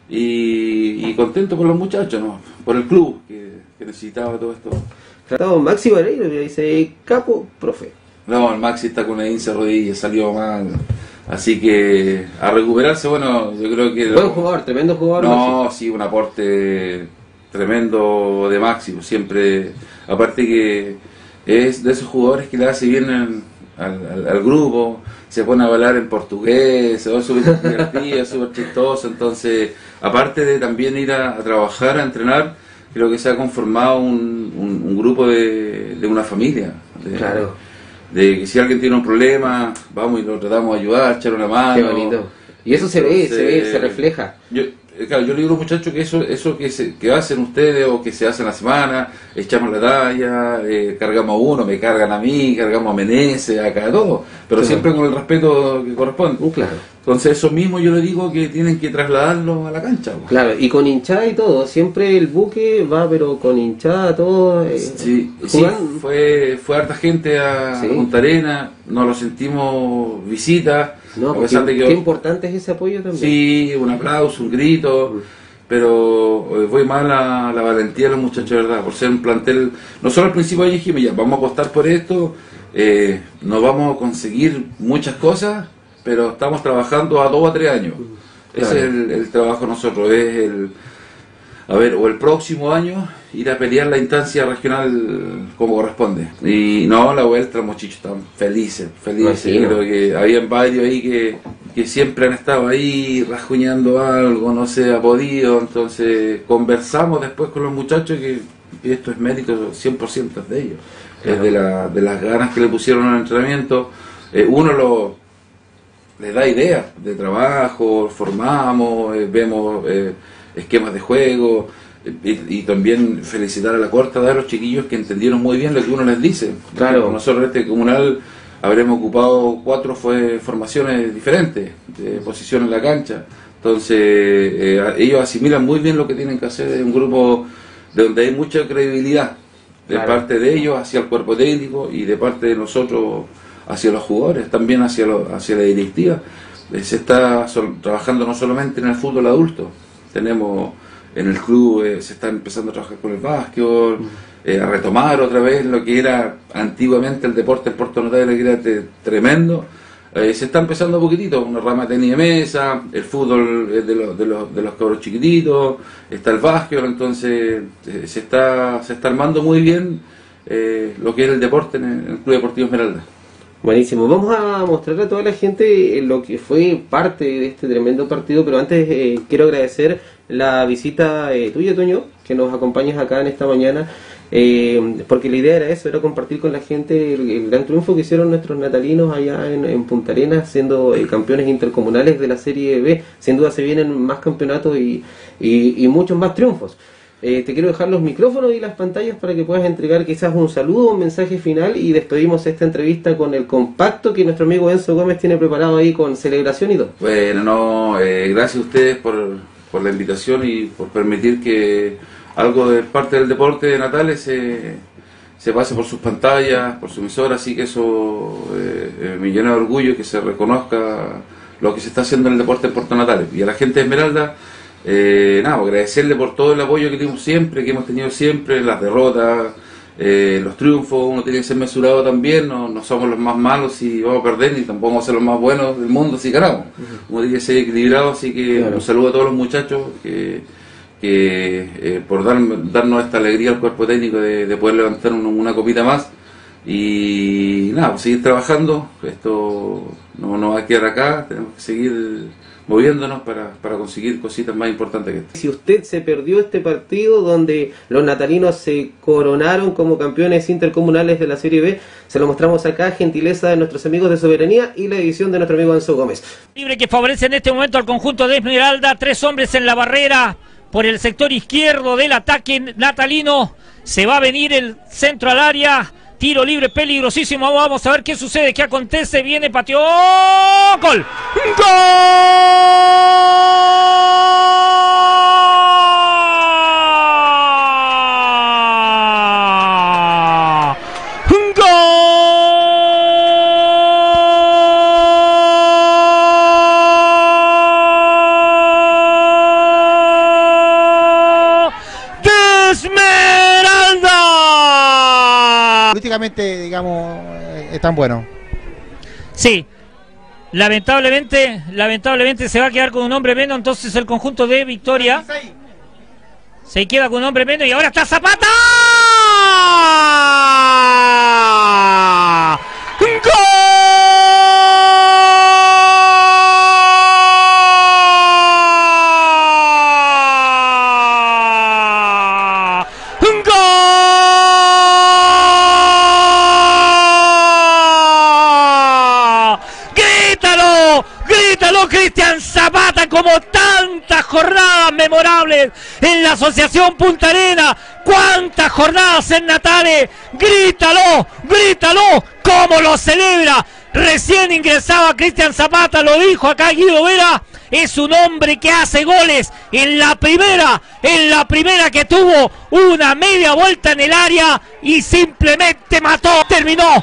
y contento por los muchachos, ¿no? Por el club que necesitaba todo esto. Tratado Maxi Vareiro, que dice, capo, profe. No, el Maxi está con una hincha rodilla, salió mal. Así que a recuperarse, bueno, yo creo que... Buen jugador, tremendo jugador. No, Maxi. Sí, un aporte tremendo de Maxi. Siempre, aparte que es de esos jugadores que le hace bien al grupo, se pone a hablar en portugués, se va súper divertido, súper chistoso. Entonces, aparte de también ir a trabajar, a entrenar, creo que se ha conformado un grupo de una familia. De que si alguien tiene un problema, vamos y lo tratamos de ayudar, echar una mano. Qué bonito. Y eso se ve, se refleja. Yo le digo a los muchachos que eso que hacen ustedes o que se hace en la semana, echamos la talla, cargamos a uno, me cargan a mí, cargamos a Meneses, acá a todos, pero siempre con el respeto que corresponde. Entonces eso mismo yo le digo que tienen que trasladarlo a la cancha. Claro, y con hinchada y todo, siempre el buque va, pero con hinchada todo. Sí, fue harta gente a Punta Arenas, nos lo sentimos visita. No, porque qué importante es ese apoyo también. Sí, un aplauso, un grito, pero voy más a la valentía de los muchachos, ¿verdad? Por ser un plantel, nosotros al principio dijimos, ya, vamos a apostar por esto, no vamos a conseguir muchas cosas, pero estamos trabajando a 2 o 3 años. Ese es el trabajo de nosotros, es o el próximo año ir a pelear la instancia regional como corresponde. Y no, la vuelta, los muchachos están felices. Creo que habían varios ahí que siempre han estado ahí rajuñando algo, no se ha podido. Entonces conversamos después con los muchachos que esto es mérito 100% de ellos. Es de las ganas que le pusieron al entrenamiento. Uno les da ideas de trabajo, formamos, vemos esquemas de juego, y también felicitar a la corta de los chiquillos que entendieron muy bien lo que uno les dice. Claro. Nosotros en este comunal habremos ocupado 4 formaciones diferentes de posición en la cancha. Entonces ellos asimilan muy bien lo que tienen que hacer en un grupo de donde hay mucha credibilidad. de parte de ellos hacia el cuerpo técnico y de parte de nosotros hacia los jugadores, también hacia la directiva. Se está trabajando no solamente en el fútbol adulto, tenemos en el club, se está empezando a trabajar con el básquetbol, a retomar otra vez lo que era antiguamente el deporte en Puerto Natales, que era tremendo. Se está empezando un poquitito, una rama de tenis de mesa, el fútbol de los cabros chiquititos, está el básquetbol, entonces se está armando muy bien lo que es el deporte en el Club Deportivo Esmeralda. Buenísimo, vamos a mostrarle a toda la gente lo que fue parte de este tremendo partido, pero antes quiero agradecer la visita tuya, Toño, que nos acompañas acá en esta mañana, porque la idea era eso, era compartir con la gente el gran triunfo que hicieron nuestros natalinos allá en Punta Arenas, siendo campeones intercomunales de la Serie B. Sin duda se vienen más campeonatos y muchos más triunfos. Te quiero dejar los micrófonos y las pantallas para que puedas entregar quizás un saludo, un mensaje final, y despedimos esta entrevista con el compacto que nuestro amigo Enzo Gómez tiene preparado ahí con celebración y todo. Bueno, gracias a ustedes por la invitación y por permitir que algo de parte del deporte de Natales se pase por sus pantallas, por su emisora, así que eso me llena de orgullo que se reconozca lo que se está haciendo en el deporte en Puerto Natales. Y a la gente de Esmeralda, agradecerle por todo el apoyo que hemos tenido siempre, las derrotas, los triunfos. Uno tiene que ser mesurado también, no somos los más malos si vamos a perder, ni tampoco vamos a ser los más buenos del mundo si ganamos. Uno tiene que ser equilibrado, así que un saludo a todos los muchachos que por darnos esta alegría al cuerpo técnico de poder levantar una copita más. Y pues seguir trabajando, esto no va a quedar acá, tenemos que seguir moviéndonos para conseguir cositas más importantes que esto. Si usted se perdió este partido donde los natalinos se coronaron como campeones intercomunales de la Serie B, se lo mostramos acá, gentileza de nuestros amigos de Soberanía y la edición de nuestro amigo Enzo Gómez. Libre que favorece en este momento al conjunto de Esmeralda, 3 hombres en la barrera por el sector izquierdo del ataque natalino, se va a venir el centro al área. Tiro libre peligrosísimo, vamos a ver qué sucede, qué acontece, viene, pateó, ¡gol! Políticamente, digamos, es tan bueno. Sí, lamentablemente se va a quedar con un hombre menos, entonces el conjunto de Victoria se queda con un hombre menos y ahora está Zapata. Cristian Zapata, como tantas jornadas memorables en la Asociación Punta Arenas, cuántas jornadas en Natales, grítalo, cómo lo celebra. Recién ingresaba Cristian Zapata, lo dijo acá Guido Vera, es un hombre que hace goles. En la primera que tuvo una media vuelta en el área y simplemente mató. Terminó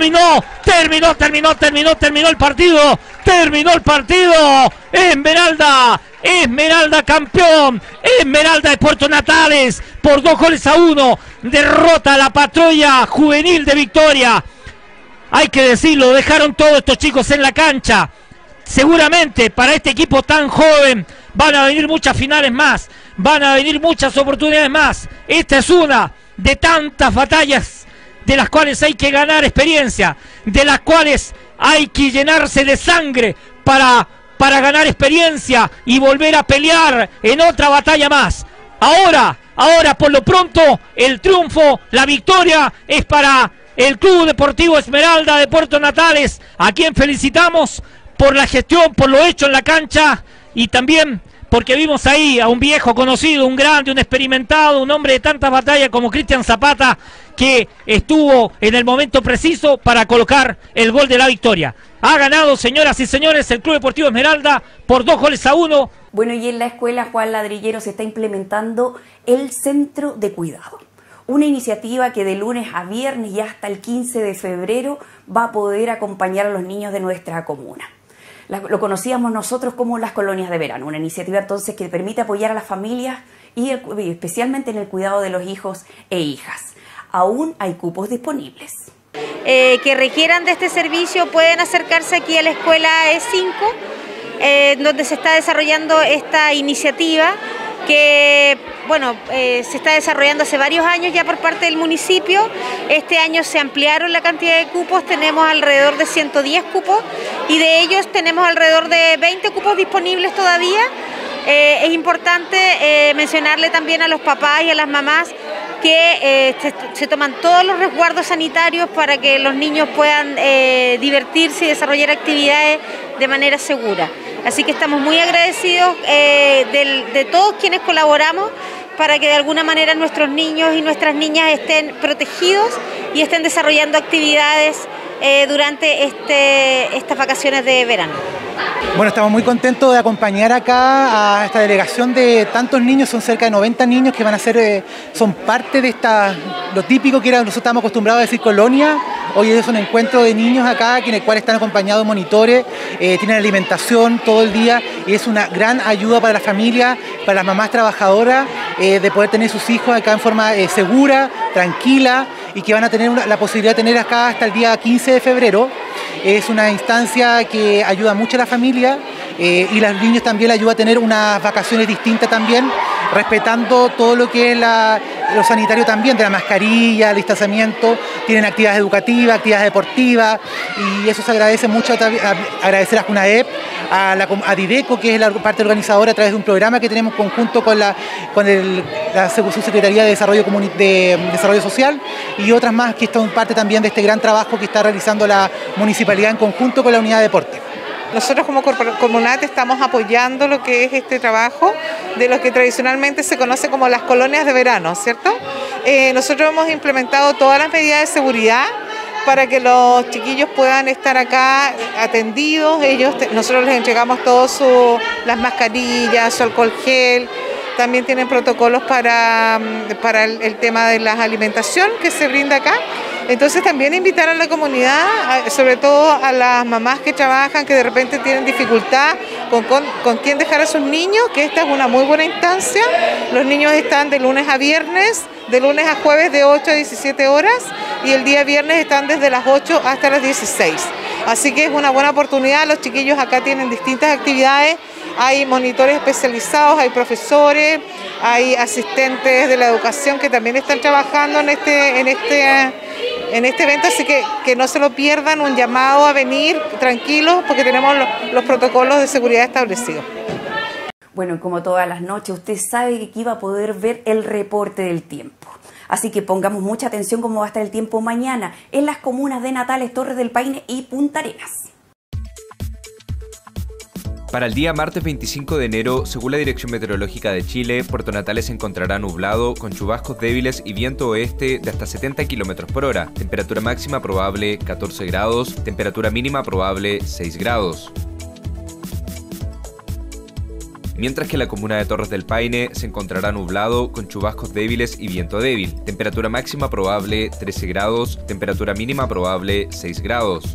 el partido. Esmeralda campeón. Esmeralda de Puerto Natales por 2-1. Derrota a la patrulla juvenil de Victoria. Hay que decirlo, dejaron todos estos chicos en la cancha. Seguramente para este equipo tan joven van a venir muchas finales más, van a venir muchas oportunidades más. Esta es una de tantas batallas de las cuales hay que ganar experiencia, de las cuales hay que llenarse de sangre para ganar experiencia y volver a pelear en otra batalla más. Ahora, por lo pronto, el triunfo, la victoria es para el Club Deportivo Esmeralda de Puerto Natales, a quien felicitamos por la gestión, por lo hecho en la cancha y también porque vimos ahí a un viejo conocido, un grande, un experimentado, un hombre de tantas batallas como Cristian Zapata, que estuvo en el momento preciso para colocar el gol de la victoria. Ha ganado, señoras y señores, el Club Deportivo Esmeralda por 2-1. Bueno, y en la escuela Juan Ladrillero se está implementando el centro de cuidado. Una iniciativa que de lunes a viernes y hasta el 15 de febrero va a poder acompañar a los niños de nuestra comuna. Lo conocíamos nosotros como las colonias de verano, una iniciativa entonces que permite apoyar a las familias y especialmente en el cuidado de los hijos e hijas. Aún hay cupos disponibles. Que requieran de este servicio pueden acercarse aquí a la escuela E5, donde se está desarrollando esta iniciativa que se está desarrollando hace varios años ya por parte del municipio. Este año se ampliaron la cantidad de cupos, tenemos alrededor de 110 cupos y de ellos tenemos alrededor de 20 cupos disponibles todavía. Es importante mencionarle también a los papás y a las mamás que se toman todos los resguardos sanitarios para que los niños puedan divertirse y desarrollar actividades de manera segura. Así que estamos muy agradecidos de todos quienes colaboramos para que de alguna manera nuestros niños y nuestras niñas estén protegidos y estén desarrollando actividades durante estas vacaciones de verano. Bueno, estamos muy contentos de acompañar acá a esta delegación de tantos niños, son cerca de 90 niños que van a ser, son parte de lo típico que nosotros estamos acostumbrados a decir colonia. Hoy es un encuentro de niños acá, en el cual están acompañados de monitores, tienen alimentación todo el día y es una gran ayuda para la familia, para las mamás trabajadoras, de poder tener sus hijos acá en forma segura, tranquila y que van a tener la posibilidad de tener acá hasta el día 15 de febrero. Es una instancia que ayuda mucho a la familia y los niños también le ayuda a tener unas vacaciones distintas también, respetando todo lo que es lo sanitario también, de la mascarilla, el distanciamiento, tienen actividades educativas, actividades deportivas y eso se agradece mucho, agradecer a CUNAEP, a Dideco, que es la parte organizadora a través de un programa que tenemos conjunto con la Subsecretaría de Desarrollo Social y otras más que son parte también de este gran trabajo que está realizando la municipalidad en conjunto con la unidad de deporte. Nosotros como Comunat estamos apoyando lo que es este trabajo de lo que tradicionalmente se conoce como las colonias de verano, ¿cierto? Nosotros hemos implementado todas las medidas de seguridad para que los chiquillos puedan estar acá atendidos. Nosotros les entregamos todas las mascarillas, su alcohol gel. También tienen protocolos para el tema de la alimentación que se brinda acá. Entonces también invitar a la comunidad, sobre todo a las mamás que trabajan, que de repente tienen dificultad con quién dejar a sus niños, que esta es una muy buena instancia. Los niños están de lunes a viernes, de lunes a jueves de 8 a 17 horas y el día viernes están desde las 8 hasta las 16. Así que es una buena oportunidad, los chiquillos acá tienen distintas actividades, hay monitores especializados, hay profesores, hay asistentes de la educación que también están trabajando en este evento, así que no se lo pierdan, un llamado a venir tranquilos porque tenemos los protocolos de seguridad establecidos. Bueno, como todas las noches, usted sabe que aquí va a poder ver el reporte del tiempo. Así que pongamos mucha atención cómo va a estar el tiempo mañana en las comunas de Natales, Torres del Paine y Punta Arenas. Para el día martes 25 de enero, según la Dirección Meteorológica de Chile, Puerto Natales se encontrará nublado, con chubascos débiles y viento oeste de hasta 70 km por hora. Temperatura máxima probable 14 grados, temperatura mínima probable 6 grados. Mientras que la comuna de Torres del Paine se encontrará nublado, con chubascos débiles y viento débil. Temperatura máxima probable 13 grados, temperatura mínima probable 6 grados.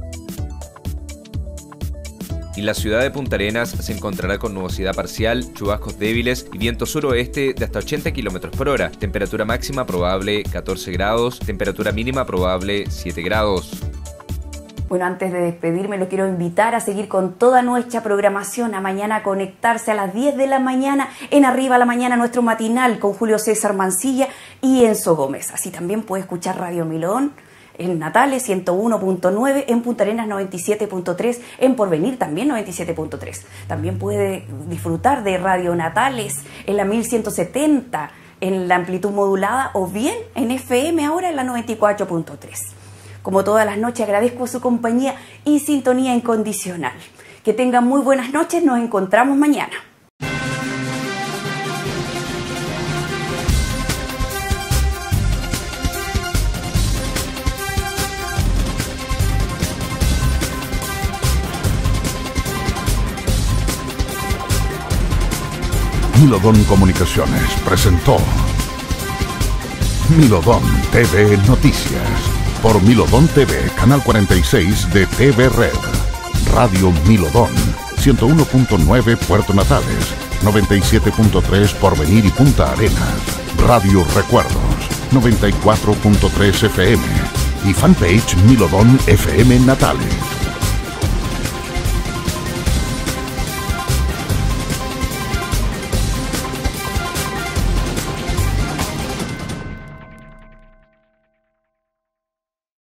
Y la ciudad de Punta Arenas se encontrará con nubosidad parcial, chubascos débiles y viento suroeste de hasta 80 km por hora. Temperatura máxima probable 14 grados, temperatura mínima probable 7 grados. Bueno, antes de despedirme, lo quiero invitar a seguir con toda nuestra programación, a mañana conectarse a las 10 de la mañana en Arriba a la Mañana, nuestro matinal con Julio César Mancilla y Enzo Gómez. Así también puede escuchar Radio Milodón en Natales 101.9, en Punta Arenas 97.3, en Porvenir también 97.3. También puede disfrutar de Radio Natales en la 1170, en la amplitud modulada o bien en FM ahora en la 94.3. Como todas las noches, agradezco su compañía y sintonía incondicional. Que tengan muy buenas noches, nos encontramos mañana. Milodón Comunicaciones presentó Milodón TV Noticias. Por Milodón TV, Canal 46 de TV Red. Radio Milodón, 101.9 Puerto Natales, 97.3 Porvenir y Punta Arenas. Radio Recuerdos, 94.3 FM. Y fanpage Milodón FM Natales.